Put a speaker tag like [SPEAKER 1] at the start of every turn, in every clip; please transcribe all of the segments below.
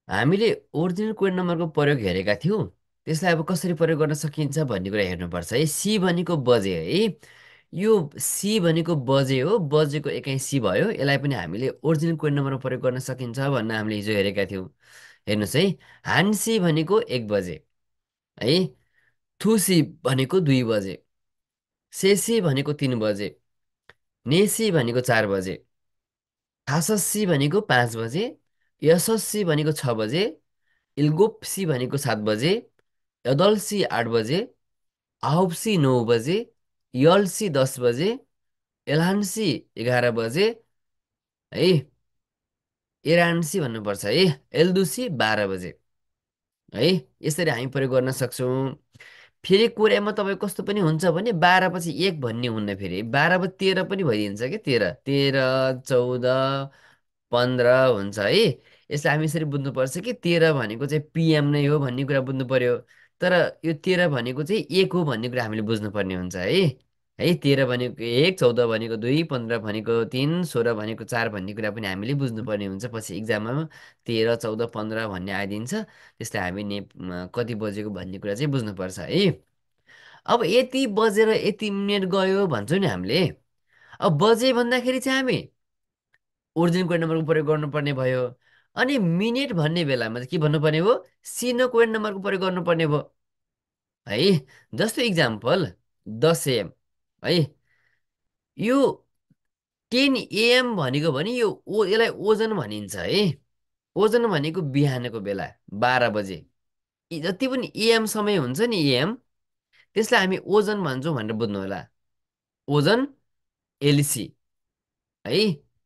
[SPEAKER 1] हामीले original code नम्बरको प्रयोग हेरेका थियौँ। त्यसलाई अब कसरी प्रयोग गर्न सकिन्छ भन्ने कुरा हेर्नुपर्छ है। सी भनेको बजे है। यो सी भनेको बजे हो, बजेको एकाइ सी भयो। यसलाई पनि हामीले ओरिजिनल कोड नम्बरमा प्रयोग गर्न सकिन्छ भन्न हामीले हिजो हेरेका थियौँ। हेर्नुहोस् है, हान्सी भनेको 1 बजे है, थुसी भनेको 2 बजे, सेसी भनेको 3 बजे, नेसी भनेको 4 बजे, थासस्सी भनेको 5 बजे, यसस्सी भनेको 6 बजे, इल्गोप्सी भनेको 7 बजे, यदल्सी 8 बजे, आहुप्सी 9 बजे, यल्सी 10 बजे, एल्हान्सी 11 बजे है, एरान्सी भन्नुपर्छ है, एल्दुसी 12 बजे है। यसरी हामी प्रयोग गर्न सक्छौँ। फेरि कोरियामा तपाईँ कस्तो पनि हुन्छ भने 12 पछि 1 भन्ने हुन्न, फेरि 12 13 पनि भइदिन्छ कि, 13 13 14 15 हुन्छ है। यसलाई हामी यसरी बुझ्नुपर्छ कि 13 भनेको चाहिँ पिएम नै हो भन्ने कुरा बुझ्नु पर्यो। तर यो 13 भनेको चाहिँ 1 हो भन्ने कुरा हामीले बुझ्नुपर्ने हुन्छ है। 13 भनेको 1, 14 भनेको 2, 15 भनेको 3, 16 भनेको 4 भन्ने कुरा पनि हामीले बुझ्नुपर्ने हुन्छ। पछि इक्जाममा 13 14 15 भन्ने आइदिन्छ। त्यसलाई हामी कति बजेको भन्ने कुरा चाहिँ बुझ्नुपर्छ है। अब यति बजेर यति मिनट गयो भन्छौँ नि हामीले। अब बजे भन्दाखेरि चाहिँ हामी ओरिजिनल कोड नम्बरको प्रयोग गर्नुपर्ने भयो। अनि मिनेट भन्ने बेलामा चाहिँ के भन्नुपर्ने हो? सिनो कोड नम्बरको प्रयोग गर्नुपर्ने भयो है। जस्तो इक्जाम्पल 10 AM है, यो 10 AM भनेको भने यसलाई ओजन भनिन्छ है। ओजन भनेको बिहानको बेला 12 बजे। यी जति पनि एएम समय हुन्छ नि, एएम, त्यसलाई हामी ओजन भन्छौँ भनेर बुझ्नु होला। ओजन, एलसी है,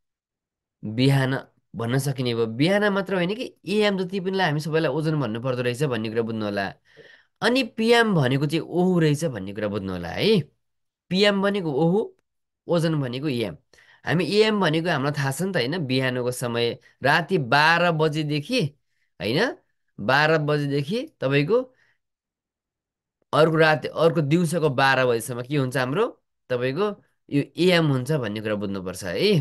[SPEAKER 1] बिहान भन्न सकिने भयो। बिहान मात्र होइन कि एएम जति पनिलाई हामी सबैलाई ओजन भन्नु पर्दो रहेछ भन्ने कुरा बुझ्नु होला। अनि पिएम भनेको चाहिँ ओहु रहेछ भन्ने कुरा बुझ्नु होला है। पिएम भनेको ओहु, ओजन भनेको एएम। हामी एएम भनेको हामीलाई थाहा छ नि त होइन, बिहानको समय राति 12 बजेदेखि होइन, 12 बजेदेखि तपाईँको अर्को राति अर्को दिउँसोको 12 बजीसम्म के हुन्छ हाम्रो तपाईँको यो एएम हुन्छ भन्ने कुरा बुझ्नुपर्छ है।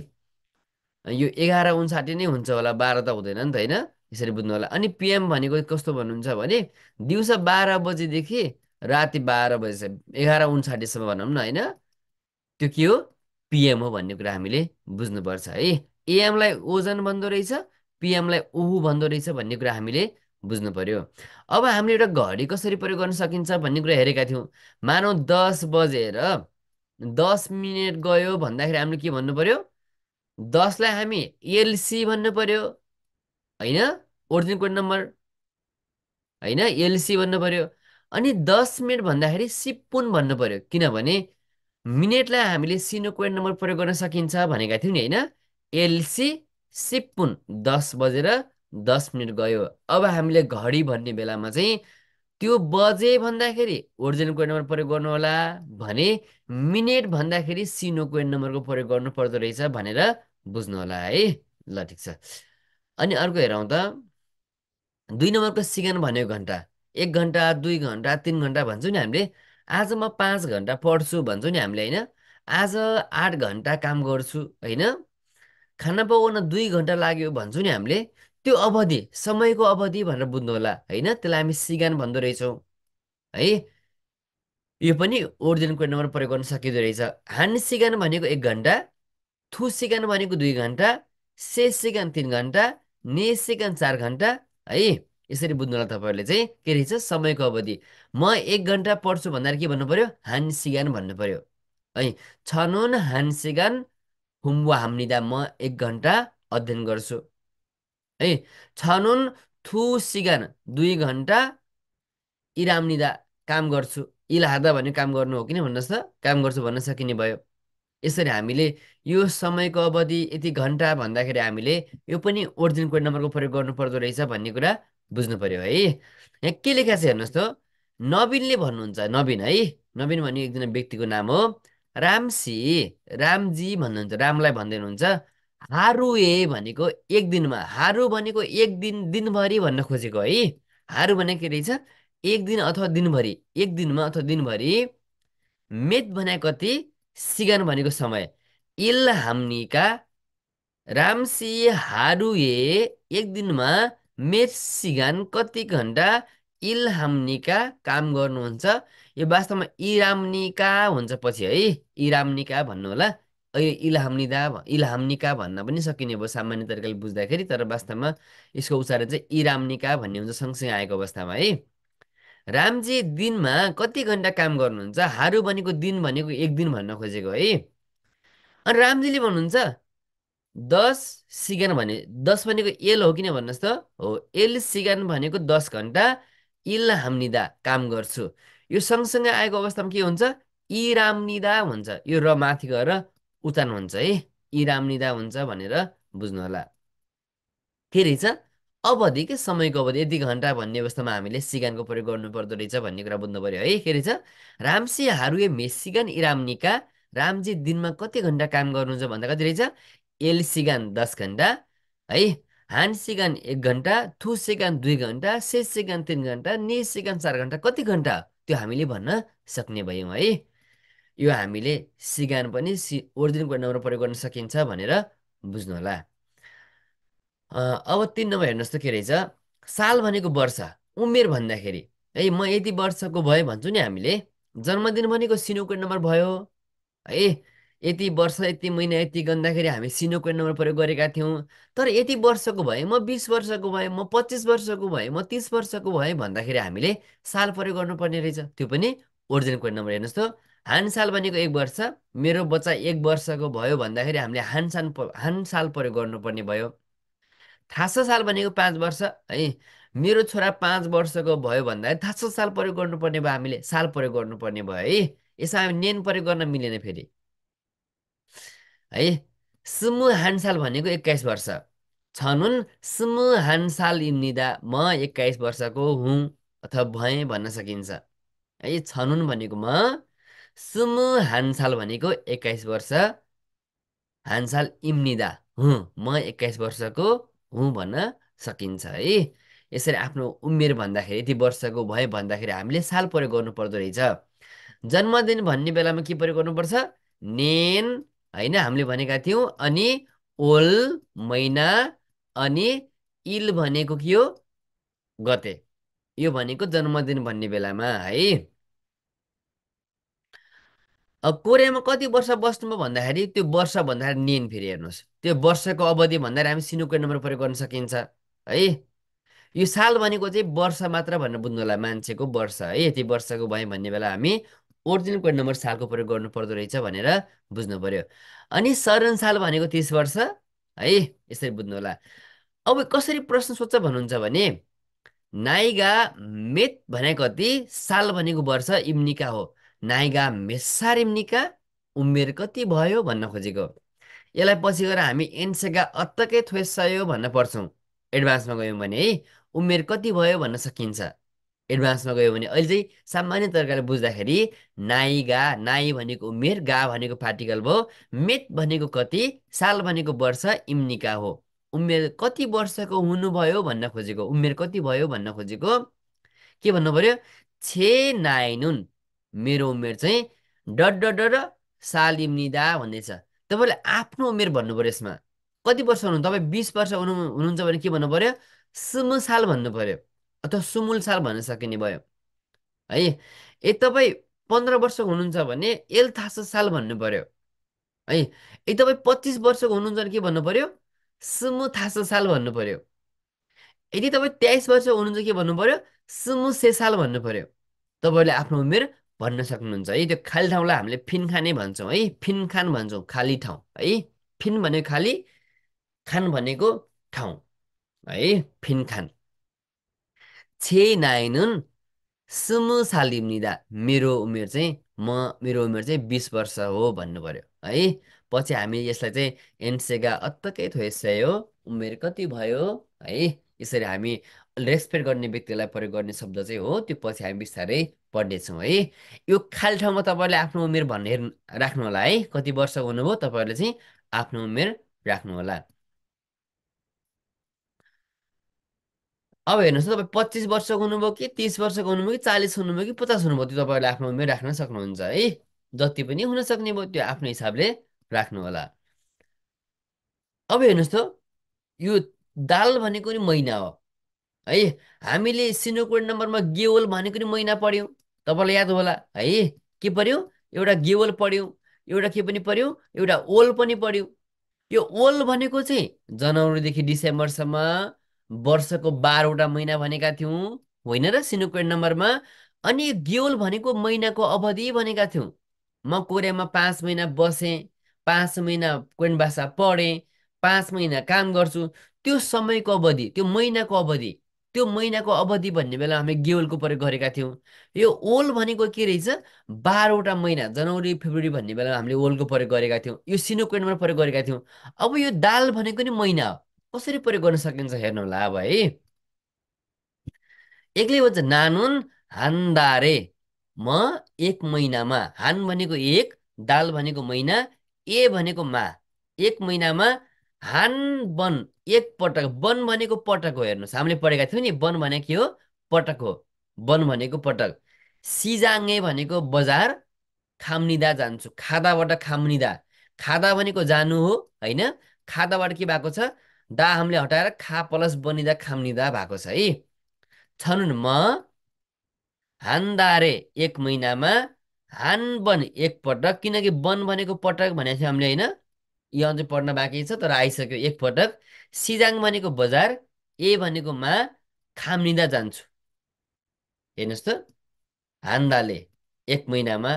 [SPEAKER 1] यो 11:59 नै हुन्छ होला, 12 त हुँदैन नि त होइन। यसरी बुझ्नु होला। अनि पिएम भनेको कस्तो भन्नुहुन्छ भने दिउँसो 12 बजेदेखि राति 12 बजीसम्म, 11:59सम्म भनौँ न होइन, त्यो के हो? पिएम हो भन्ने कुरा हामीले बुझ्नुपर्छ है। एएमलाई ओजन भन्दो रहेछ, पिएमलाई ओहु भन्दो रहेछ भन्ने कुरा हामीले बुझ्नु पर्यो। अब हामीले एउटा घडी कसरी प्रयोग गर्न सकिन्छ भन्ने कुरा हेरेका थियौँ। मानौ 10 बजेर 10 मिनट गयो भन्दाखेरि हामीले के भन्नु पर्यो? 10लाई हामी एलसी भन्नु पर्यो होइन, ओरिजिनल कोड नम्बर होइन, एलसी भन्नु पर्यो। अनि 10 मिनट भन्दाखेरि सिपुन भन्नु पर्यो, किनभने मिनेटलाई हामीले सिनो कोड नम्बर प्रयोग गर्न सकिन्छ भनेका थियौँ नि होइन। एलसी सिपुन 10 बजेर 10 मिनट गयो। अब हामीले घडी भन्ने बेलामा चाहिँ त्यो बजे भन्दाखेरि ओरिजिनल कोड नम्बर प्रयोग गर्नु होला भने मिनेट भन्दाखेरि सिनो कोड नम्बरको प्रयोग गर्नु पर्दो रहेछ भनेर बुझ्नु होला है। ल ठिक छ। अनि अर्को हेरौँ त, 2 नम्बरको सिकान भनेको घन्टा। 1 घन्टा, 2 घन्टा, 3 घन्टा भन्छौँ नि हामीले। आज म 5 घन्टा पढ्छु भन्छौँ नि हामीले होइन। आज 8 घन्टा काम गर्छु होइन। खाना पकाउन 2 घन्टा लाग्यो भन्छौँ नि हामीले। त्यो अवधि, समयको अवधि भनेर बुझ्नु होला होइन। त्यसलाई हामी सिगान भन्दो रहेछौँ है। यो पनि ओरिजिनल कोड नम्बर प्रयोग गर्न सकिँदो रहेछ। हान सिगान भनेको 1 घन्टा, थु सिगान भनेको 2 घन्टा, से सिगान 3 घन्टा, ने सिगान 4 घन्टा है। यसरी बुझ्नु होला तपाईँहरूले चाहिँ के रहेछ समयको अवधि। म 1 घन्टा पढ्छु भन्दाखेरि के भन्नु पर्यो? हान सिगान भन्नु पर्यो है। छनुन हान सिगान हुम्बु हाम्निदा, म 1 घन्टा अध्ययन गर्छु है। छनुन थु सिगान 2 घन्टा इराम्निदा, काम गर्छु। इलाहादा भन्ने काम गर्नु हो कि नै भन्नुहोस् त, काम गर्छु भन्न सकिने भयो। यसरी हामीले यो समयको अवधि यति घन्टा भन्दाखेरि हामीले यो पनि ओरिजिनल कोड नम्बरको प्रयोग गर्नु पर्दो रहेछ भन्ने कुरा बुझ्नु पर्यो है। यहाँ के लेखा छ हेर्नुहोस् त, नवीनले भन्नुहुन्छ, नवीन है, नवीन भन्ने एकजना व्यक्तिको नाम हो। रामसी, रामजी भन्नुहुन्छ, रामलाई भन्दै हुनुहुन्छ। हारुए भनेको 1 दिनमा, हारु भनेको 1 दिन, दिनभरि भन्न खोजेको है। हारु भनेको के रहेछ? 1 दिन अथवा दिनभरि, 1 दिनमा अथवा दिनभरि। मेत भने कति, सिगान भनेको समय। इल हाम्निका रामसी हारुए 1 दिनमा मेसिगान कति घन्टा इल्हाम्निका काम गर्नुहुन्छ? यो वास्तवमा इराम्निका हुन्छ पछि है। इराम्निका भन्नु होला। इल्हाम्निका भन्न पनि सकिने भयो सामान्य तरिकाले बुझ्दाखेरि, तर वास्तवमा यसको उच्चारण चाहिँ इराम्निका भन्ने हुन्छ सँगसँगै आएको अवस्थामा है। रामजी दिनमा कति घन्टा काम गर्नुहुन्छ? हारू भनेको दिन भनेको एक दिन भन्न खोजेको है। अनि रामजीले भन्नुहुन्छ 10 सिगान भने 10 भनेको एल हो किन भन्नुहोस् त? हो, एल सिगान भनेको 10 घन्टा इल हाम्निदा काम गर्छु। यो सँगसँगै आएको अवस्थामा के हुन्छ? इराम्निदा हुन्छ। यो र माथि गएर उच्चारण हुन्छ है। इराम्निदा हुन्छ भनेर बुझ्नु होला। के रहेछ? अवधि के समयको अवधि यति घन्टा भन्ने अवस्थामा हामीले सिगानको प्रयोग गर्नु पर्दो रहेछ भन्ने कुरा बुझ्नु पर्यो है। के रहेछ? रामसी हारुए मेसिगान इराम्निका। रामजी दिनमा कति घन्टा काम गर्नुहुन्छ भन्दा कति रहेछ? एल सिगान 10 घन्टा है, हान सिगान 1 घन्टा, थु सिगान 2 घन्टा, से सिगान 3 घन्टा, नि सिगान 4 घन्टा, कति घन्टा त्यो हामीले भन्न सक्ने भयौँ है। यो हामीले सिगान पनि ओरिजिनल कोड नम्बर प्रयोग गर्न सकिन्छ भनेर बुझ्नु होला। अब 3 नम्बर हेर्नुहोस् त के रहेछ? साल भनेको वर्ष, उमेर भन्दाखेरि है म यति वर्षको भए भन्छु नि हामीले। जन्मदिन भनेको सिनो कोड नम्बर भयो है। यति वर्ष यति महिना यति गन्दाखेरि हामी सिनो कोड नम्बर प्रयोग गरेका थियौँ। तर यति वर्षको भए, म 20 वर्षको भए, म 25 वर्षको भए, म 30 वर्षको भए भन्दाखेरि हामीले साल प्रयोग गर्नुपर्ने रहेछ। त्यो पनि ओरिजिनल कोड नम्बर हेर्नुहोस् त। हान साल भनेको 1 वर्ष, मेरो बच्चा 1 वर्षको भयो भन्दाखेरि हामीले हान साल प्रयोग गर्नुपर्ने भयो। थासो साल भनेको 5 वर्ष है, मेरो छोरा 5 वर्षको भयो भन्दाखेरि थासो साल प्रयोग गर्नुपर्ने भयो, हामीले साल प्रयोग गर्नुपर्ने भयो है। यसमा हामी नेन प्रयोग गर्न मिलेन फेरि है। सुमु हान्साल भनेको 21 वर्ष, छनुन सुमु हान्साल इम्निदा, म 21 वर्षको हुँ अथवा भएँ भन्न सकिन्छ है। छनुन भनेको म, सुमु हान्साल भनेको 21 वर्ष, हान्साल इम्निदा हुँ, म 21 वर्षको हुँ भन्न सकिन्छ है। यसरी आफ्नो उमेर भन्दाखेरि यति वर्षको भए भन्दाखेरि हामीले साल प्रयोग गर्नु पर्दो रहेछ। जन्मदिन भन्ने बेलामा के प्रयोग गर्नुपर्छ? नेन होइन, हामीले भनेका थियौँ। अनि ओल महिना, अनि इल भनेको के हो? गते। यो भनेको जन्मदिन भन्ने बेलामा है। अब कोरियामा कति वर्ष बस्नुभयो भन्दाखेरि त्यो वर्ष भन्दाखेरि नेन फेरि हेर्नुहोस्, त्यो वर्षको अवधि भन्दाखेरि हामी सिनुको नम्बर प्रयोग गर्न सकिन्छ है। यो साल भनेको चाहिँ वर्ष मात्र भनेर बुझ्नु होला, मान्छेको वर्ष है। यति वर्षको भयो भन्ने बेला हामी ओरिजिनल कोड नम्बर सालको प्रयोग गर्नु पर्दो रहेछ भनेर बुझ्नु पर्यो। अनि सरण साल भनेको 30 वर्ष है, यसरी बुझ्नु होला। अब कसरी प्रश्न सोध्छ भन्नुहुन्छ भने नाइगा मेत भनेको कति, साल भनेको वर्ष, इम्निका हो। नाइगा मेसार इम्निका, उमेर कति भयो भन्न खोजेको। यसलाई पछि गएर हामी एन्सेगा अत्तकै थ्वेसयो भन्न पर्छौँ एडभान्समा गयौँ भने है। उमेर कति भयो भन्न सकिन्छ एडभान्समा गयो भने। अहिले चाहिँ सामान्य तरिकाले बुझ्दाखेरि नाइगा, नाइ भनेको उमेर, गा भनेको पार्टिकल भयो, मेत भनेको कति, साल भनेको वर्ष, इम्निका हो। उमेर कति वर्षको हुनुभयो भन्न खोजेको, उमेर कति भयो भन्न खोजेको के भन्नु पर्यो? छे नाइनुन, मेरो उमेर चाहिँ डट डट डट साल इम्निदा भन्दैछ। तपाईँले आफ्नो उमेर भन्नु पर्यो यसमा। कति वर्ष हुनु तपाईँ? 20 वर्ष हुनुहुन्छ भने के भन्नु पर्यो? सुमु साल भन्नु पर्यो अथवा सुमुल साल भन्न सकिने भयो है। तपाईँ 15 वर्षको हुनुहुन्छ भने एल थासो साल भन्नु पर्यो है। तपाईँ 25 वर्षको हुनुहुन्छ भने के भन्नु पर्यो? सुमु थासो साल भन्नु पर्यो। तपाईँ 23 वर्षको हुनुहुन्छ के भन्नु पर्यो? सुमु से साल भन्नु पर्यो। तपाईँले आफ्नो उमेर भन्न सक्नुहुन्छ है। त्यो खाली ठाउँलाई हामीले फिनखानै भन्छौँ है, फिनखान भन्छौँ खाली ठाउँ है। फिन भनेको खाली, खान भनेको ठाउँ है, फिनखान। छे नाइनुन सुमु सालिम्निदा, मेरो उमेर चाहिँ 20 वर्ष हो भन्नु पर्यो है। पछि हामी यसलाई चाहिँ एन्सेगा अत्तकै थोएसयो, उमेर कति भयो है। यसरी हामी रेस्पेक्ट गर्ने व्यक्तिलाई प्रयोग गर्ने शब्द चाहिँ हो, त्यो पछि हामी बिस्तारै पढ्नेछौँ है। यो खाली ठाउँमा तपाईँहरूले आफ्नो उमेर भन्ने राख्नु होला है। कति वर्षको हुनुभयो तपाईँहरूले चाहिँ आफ्नो उमेर राख्नु होला। अब हेर्नुहोस् त, तपाईँ 25 वर्षको हुनुभयो कि 30 वर्षको हुनुभयो कि 40 हुनुभयो कि 50 हुनुभयो, त्यो तपाईँहरूले आफ्नो उमेर राख्न सक्नुहुन्छ है। जति पनि हुन सक्ने भयो त्यो आफ्नो हिसाबले राख्नु होला। अब हेर्नुहोस् त, यो दाल भनेको नि महिना हो है। हामीले सिनो कोड नम्बरमा गेवल भनेको नि महिना पढ्यौँ, तपाईँलाई याद होला है। के पढ्यौँ? एउटा गेवल पढ्यौँ, एउटा के पनि पढ्यौँ, एउटा ओल पनि पढ्यौँ। यो ओल भनेको चाहिँ जनवरीदेखि डिसेम्बरसम्म वर्षको 12वटा महिना भनेका थियौँ, होइन र सिनो कोड नम्बरमा। अनि गेवल भनेको महिनाको अवधि भनेका थियौँ। म कोरियामा 5 महिना बसेँ, 5 महिना कोरियन भाषा पढेँ, 5 महिना काम गर्छु, त्यो समयको अवधि, त्यो महिनाको अवधि, त्यो महिनाको अवधि भन्ने बेला हामी गेवलको प्रयोग गरेका थियौँ। यो ओल भनेको के रहेछ? 12वटा महिना, जनवरी फेब्रुअरी भन्ने बेला हामीले ओलको प्रयोग गरेका थियौँ, यो सिनोक्वेन्टमा प्रयोग गरेका थियौँ। अब यो दाल भनेको नि महिना हो, कसरी प्रयोग गर्न सकिन्छ हेर्नु होला अब है। एक्लै भन्छ नानुन हान्दारे, म 1 महिनामा, हान भनेको एक, दाल भनेको महिना, ए भनेको मा, 1 महिनामा हान वन, एक पटक, वन भनेको पटक हो। हेर्नुहोस् हामीले पढेका थियौँ नि, वन भनेको के हो? पटक हो। वन भनेको पटक। सिजाङ्गे भनेको बजार, खाम्निदा जान्छु, खादाबाट खाम्निदा, खादा भनेको जानु हो, होइन? खादाबाट के भएको छ? दा हामीले हटाएर खा प्लस बनिदा खाम्निदा भएको छ है। छनुन म हान्दारे 1 महिनामा, हान वन एकपटक, किनकि वन भनेको पटक भनेको थियो हामीले, होइन? यो अझै पढ्न बाँकी छ तर आइसक्यो, एकपटक। सिजाङ भनेको बजार, ए भनेको मा, खाम्निदा जान्छु। हेर्नुहोस् त, हान्दाले 1 महिनामा।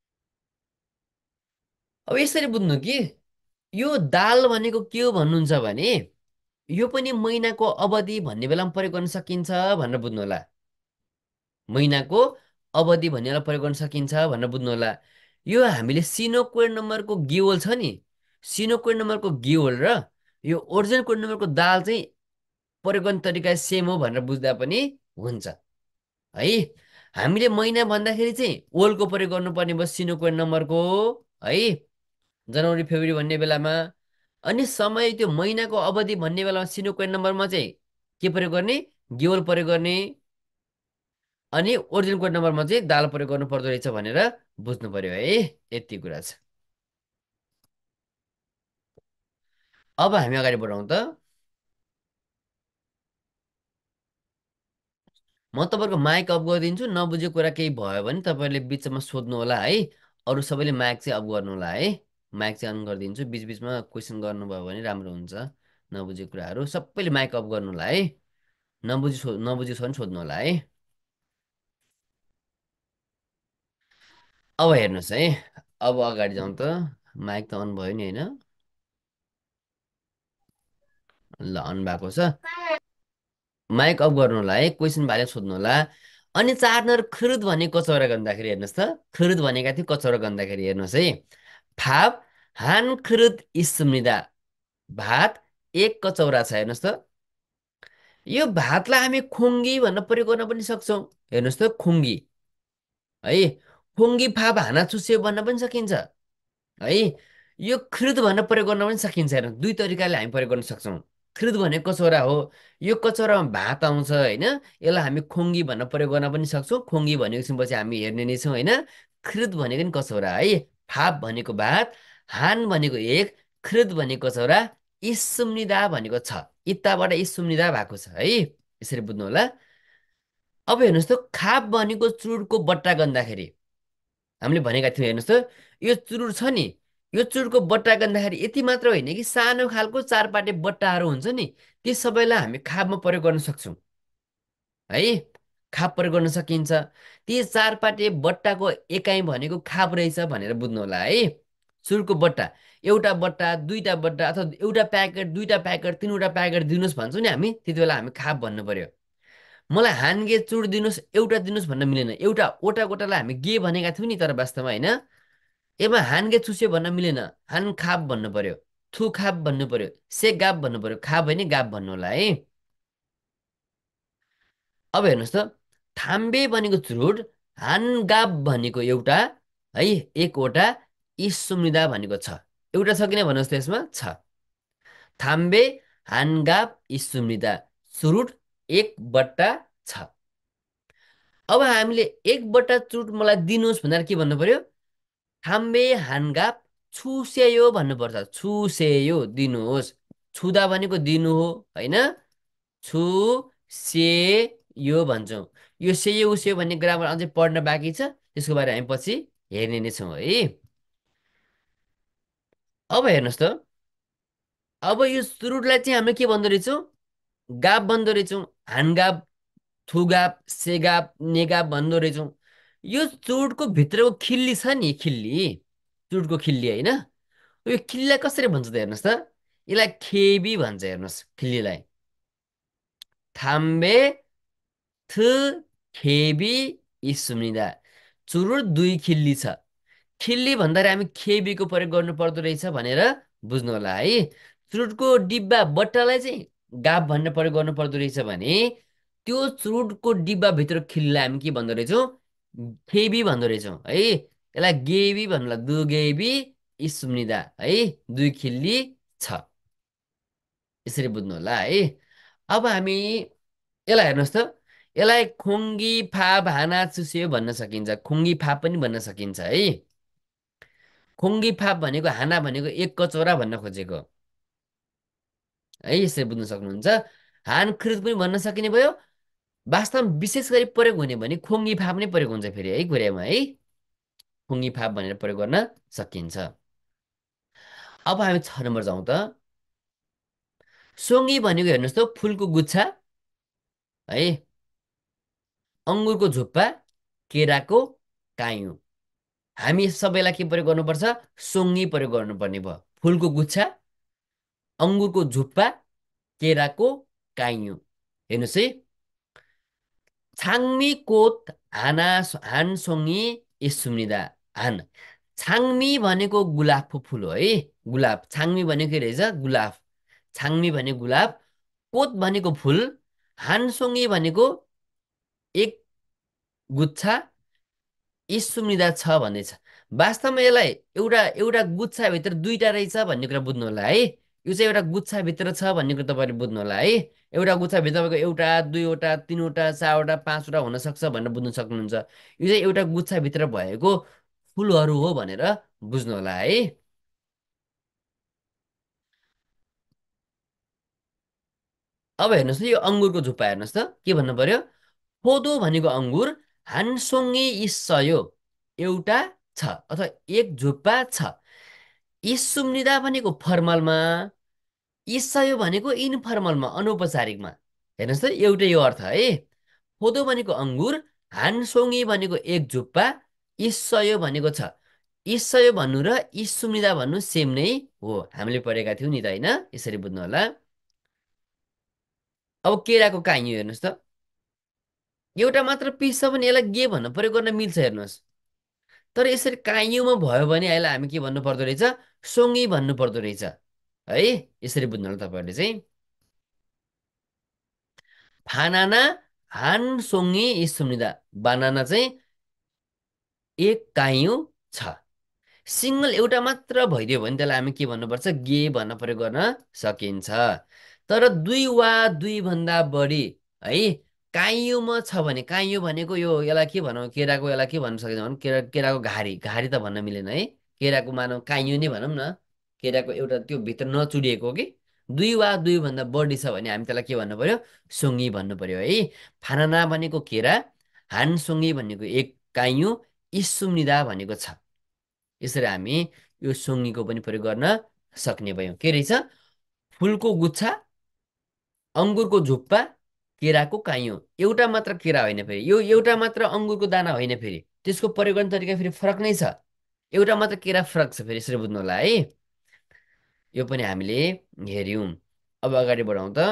[SPEAKER 1] अब यसरी बुझ्नु कि यो दाल भनेको के हो भन्नुहुन्छ भने, यो पनि महिनाको अवधि भन्ने बेलामा प्रयोग गर्न सकिन्छ भनेर बुझ्नु होला। महिनाको अवधि भन्ने बेला प्रयोग गर्न सकिन्छ भनेर बुझ्नु होला। यो हामीले सिनो कोड नम्बरको गेवल छ नि, सिनो कोड नम्बरको गेवल र यो ओरिजिनल कोड नम्बरको दाल चाहिँ प्रयोग गर्ने तरिका सेम हो भनेर बुझ्दा पनि हुन्छ है। हामीले महिना भन्दाखेरि चाहिँ ओलको प्रयोग गर्नुपर्ने भयो सिनो कोड नम्बरको, है, जनवरी फेब्रुअरी भन्ने बेलामा। अनि समय, त्यो महिनाको अवधि भन्ने बेलामा सिनो कोड नम्बरमा चाहिँ के प्रयोग गर्ने? गेवल प्रयोग गर्ने। अनि ओरिजिनल कोड नम्बरमा चाहिँ दाल प्रयोग गर्नु पर्दो रहेछ भनेर बुझ्नु पर्यो है। यति कुरा छ। अब हामी अगाडि बढौँ त। म तपाईँहरूको माइक अफ गरिदिन्छु, नबुझेको कुरा केही भयो भने तपाईँहरूले बिचमा सोध्नु होला है। अरू सबैले माइक चाहिँ अफ गर्नु होला है। माइक चाहिँ अन गरिदिन्छु, बिचबिचमा क्वेसन गर्नुभयो भने राम्रो हुन्छ। नबुझेको कुराहरू सबैले माइक अफ गर्नु होला है। नबुझेको छ भने सोध्नु होला है। अब हेर्नुहोस् है, अब अगाडि जाउँ त। माइक त अन भयो नि, होइन? ल, अन भएको छ। माइक अफ गर्नु होला है, क्वेसन भाइले सोध्नु होला। अनि चार्नर खरुद भने कचौरा गर्दाखेरि हेर्नुहोस् त, खरुद भनेका थियो कचौरा गर्दाखेरि, हेर्नुहोस् है। फाप हान खरुद इस्मिदा, भात एक कचौरा छ, हेर्नुहोस् त। यो भातलाई हामी खुङ्गी भनेर प्रयोग गर्न पनि सक्छौँ। हेर्नुहोस् त, खुङ्गी है। खुङ्गी फाप हाना चुस्यो भन्न पनि सकिन्छ है। यो खृद भनेर प्रयोग गर्न पनि सकिन्छ। हेर्नु, दुई तरिकाले हामी प्रयोग गर्न सक्छौँ। खृद भनेको कचौरा हो, यो कचौरामा भात आउँछ, होइन? यसलाई हामी खुङ्गी भनेर प्रयोग गर्न पनि सक्छौँ। खुङ्गी भनेको पछि हामी हेर्ने नै छौँ, होइन? खृद भनेको नि कचौरा है। फाप भनेको भात, हान भनेको एक, खृद भनेको कचौरा, इस्मुनिदा भनेको छ, इत्ताबाट इस्मुनिदा भएको छ है। यसरी बुझ्नु होला। अब हेर्नुहोस् त, खाप भनेको चुरुटको बट्टा गन्दाखेरि हामीले भनेका थियौँ। हेर्नुहोस् त, यो चुरुट छ नि, यो चुरुटको बट्टा गन्दाखेरि यति मात्र होइन कि सानो खालको चारपाटे बट्टाहरू हुन्छ नि, ती सबैलाई हामी खापमा प्रयोग गर्न सक्छौँ है। खाप प्रयोग गर्न सकिन्छ। ती चारपाटे बट्टाको एकाइ भनेको खाप रहेछ भनेर बुझ्नु होला है। चुरुटको बट्टा, एउटा बट्टा, दुईटा बट्टा, अथवा एउटा प्याकेट, दुईटा प्याकेट, तिनवटा प्याकेट दिनुहोस् भन्छौँ नि हामी, त्यति बेला हामी खाप भन्नु पर्यो। मलाई हानगे चुड दिनुहोस्, एउटा दिनुहोस् भन्न मिलेन। एउटा ओटा गोटालाई हामी गे भनेका थियौँ नि, तर वास्तवमा होइन। यसमा हानगे चुस्यो भन्न मिलेन, हान खाप भन्नु पर्यो, थु खाप भन्नु पर्यो, से गाप भन्नु पर्यो, खाप होइन गाप भन्नु होला है। अब हेर्नुहोस् त, थाम्बे भनेको चुरुट, हान गाप भनेको एउटा है, एकवटा, इसुम्निदा भनेको छ। एउटा छ किन भन्नुहोस् त, यसमा छ। थाम्बे हानगाप इसुम्निदा, चुरुट एक बट्टा छ। अब हामीले एक बट्टा चुरुट मलाई दिनुहोस् भनेर के भन्नु पर्यो? थाम्बे हानगाप छुसेयो भन्नुपर्छ। छुसेयो दिनुहोस्, छुदा भनेको दिनु हो, होइन? छु से यो भन्छौँ। यो से यो उसे यो भन्ने ग्रामर अझै पढ्न बाँकी छ, त्यसको बारे हामी पछि हेर्ने नै छौँ है। अब हेर्नुहोस् त, अब यो सुरुटलाई चाहिँ हामीले के भन्दो रहेछौँ? गाप भन्दो रहेछौँ। हानगाप, थुगाप, सेगाप, नेगाप भन्दो रहेछौँ। यो चुडको भित्रको खिल्ली छ नि, खिल्ली, चुडको खिल्ली होइन, यो खिल्लीलाई कसरी भन्छ त हेर्नुहोस् त, यसलाई खेबी भन्छ। हेर्नुहोस् खिल्लीलाई, थाम्बे, थ, खेबी, सुनिदा। चुरुट दुई खिल्ली छ। खिल्ली भन्दाखेरि हामी खेबीको प्रयोग गर्नु पर्दो रहेछ भनेर बुझ्नु होला है। चुरुटको डिब्बा बट्टालाई चाहिँ गाप भन्ने प्रयोग गर्नु पर्दो रहेछ भने, त्यो चुरुटको डिब्बाभित्र खिल्लीलाई हामी के भन्दो रहेछौँ? खेबी भन्दो रहेछौँ है। यसलाई गेबी भन्नुला, दुगेबी सुनिदा है, दुई खिल्ली छ। यसरी बुझ्नु होला है। अब हामी यसलाई हेर्नुहोस् त, यसलाई खुङ्गी फाप हाना चुस्यो भन्न सकिन्छ, खुङ्गी फाप पनि भन्न सकिन्छ है। खुङ्गी फाप भनेको हाना भनेको एक कचौरा भन्न खोजेको है, यसरी बुझ्न सक्नुहुन्छ। हान खृत पनि भन्न सकिने भयो। वास्तवमा विशेष गरी प्रयोग हुने भने खुङ्गी फाप नै प्रयोग हुन्छ फेरि है, कुरामा है, खुङ्गी फाप भनेर प्रयोग गर्न सकिन्छ। अब हामी 6 नम्बर जाउँ त। सोङ्गी भनेको हेर्नुहोस् त, फुलको गुच्छा है, अङ्गुरको झुप्पा, केराको काइँ। हामी सबैलाई के प्रयोग गर्नुपर्छ? सोङ्गी प्रयोग गर्नुपर्ने भयो। फुलको गुच्छा, अङ्गुरको झुप्पा, केराको काइँ। हेर्नुहोस् है, छाङ्मी कोत हाना, हान सोङ्गी सुम्निदा। हान, छाङ्मी भनेको गुलाबको फुल हो है। गुलाब, छाङ्मी भनेको के रहेछ? गुलाब। छाङ्मी भनेको गुलाब, कोत भनेको फुल, हानसोङ्गी भनेको एक गुच्छा, सुम्निदा छ भन्दैछ। वास्तवमा यसलाई एउटा एउटा गुच्छाभित्र दुईटा रहेछ भन्ने कुरा बुझ्नु होला है। यो चाहिँ एउटा गुच्छाभित्र छ भन्ने कुरा तपाईँले बुझ्नु होला है। एउटा गुच्छाभित्र तपाईँको एउटा, दुईवटा, तिनवटा, चारवटा, पाँचवटा हुनसक्छ भनेर बुझ्न सक्नुहुन्छ। यो चाहिँ एउटा गुच्छाभित्र भएको फुलहरू हो भनेर बुझ्नु होला है। अब हेर्नुहोस् त, यो अङ्गुरको झुप्पा हेर्नुहोस् त, के भन्नु पर्यो? पोदो भनेको अङ्गुर, हानसोङ्गे इस्सयो एउटा छ अथवा एक झुप्पा छ। इस्सुम्निदा भनेको फर्मलमा, इस्सयो भनेको इनफर्मलमा, अनौपचारिकमा। हेर्नुहोस् त, एउटै यो अर्थ है। पोदो भनेको अङ्गुर, हानसोङ्गी भनेको एक झुप्पा, इस्सयो भनेको छ। इस्सयो भन्नु र इस्सुम्निदा भन्नु सेम नै हो, हामीले पढेका थियौँ नि त होइन, यसरी बुझ्नु होला। अब केराको काइँ हेर्नुहोस् त, एउटा मात्र पिस छ भने यसलाई के भन्न प्रयोग गर्न मिल्छ हेर्नुहोस्। तर यसरी काइँमा भयो भने यसलाई हामी के भन्नु पर्दो रहेछ? सोङ्गी भन्नु पर्दो रहेछ है। यसरी बुझ्नु होला तपाईँहरूले चाहिँ। फानाना, हान सोङ्गी सुम्निदा। बानाना चाहिँ एक काइँ छ। सिङ्गल एउटा मात्र भइदियो भने त्यसलाई हामी के भन्नुपर्छ? गे भन्न प्रयोग गर्न सकिन्छ। तर दुई वा दुईभन्दा बढी है काइयोमा छ भने, काइयो भनेको यो, यसलाई के भनौँ? केराको, यसलाई के भन्न सकिन्छ भने केराको घारी, घारी त भन्न मिलेन है। केराको मानव काइयो नै भनौँ न, केराको एउटा त्यो भित्र नचुडिएको कि, दुई वा दुईभन्दा बढी छ भने हामी त्यसलाई के भन्नु पर्यो? सुङ्गी भन्नु पर्यो है। फानाना भनेको केरा, हानसुङ्गी भनेको एक काइयो, इस्सुम्निदा भनेको छ। यसरी हामी यो सुङ्गीको पनि प्रयोग गर्न सक्ने भयौँ। के रहेछ? फुलको गुच्छा, अङ्गुरको झुप्पा, केराको काइँ। एउटा मात्र केरा होइन फेरि, यो एउटा मात्र अङ्गुरको दाना होइन फेरि, त्यसको प्रयोग गर्ने तरिका फेरि फरक नै छ। एउटा मात्र केरा फरक छ फेरि, यसरी बुझ्नु होला है। यो पनि हामीले हेऱ्यौँ। अब अगाडि बढाउँ त।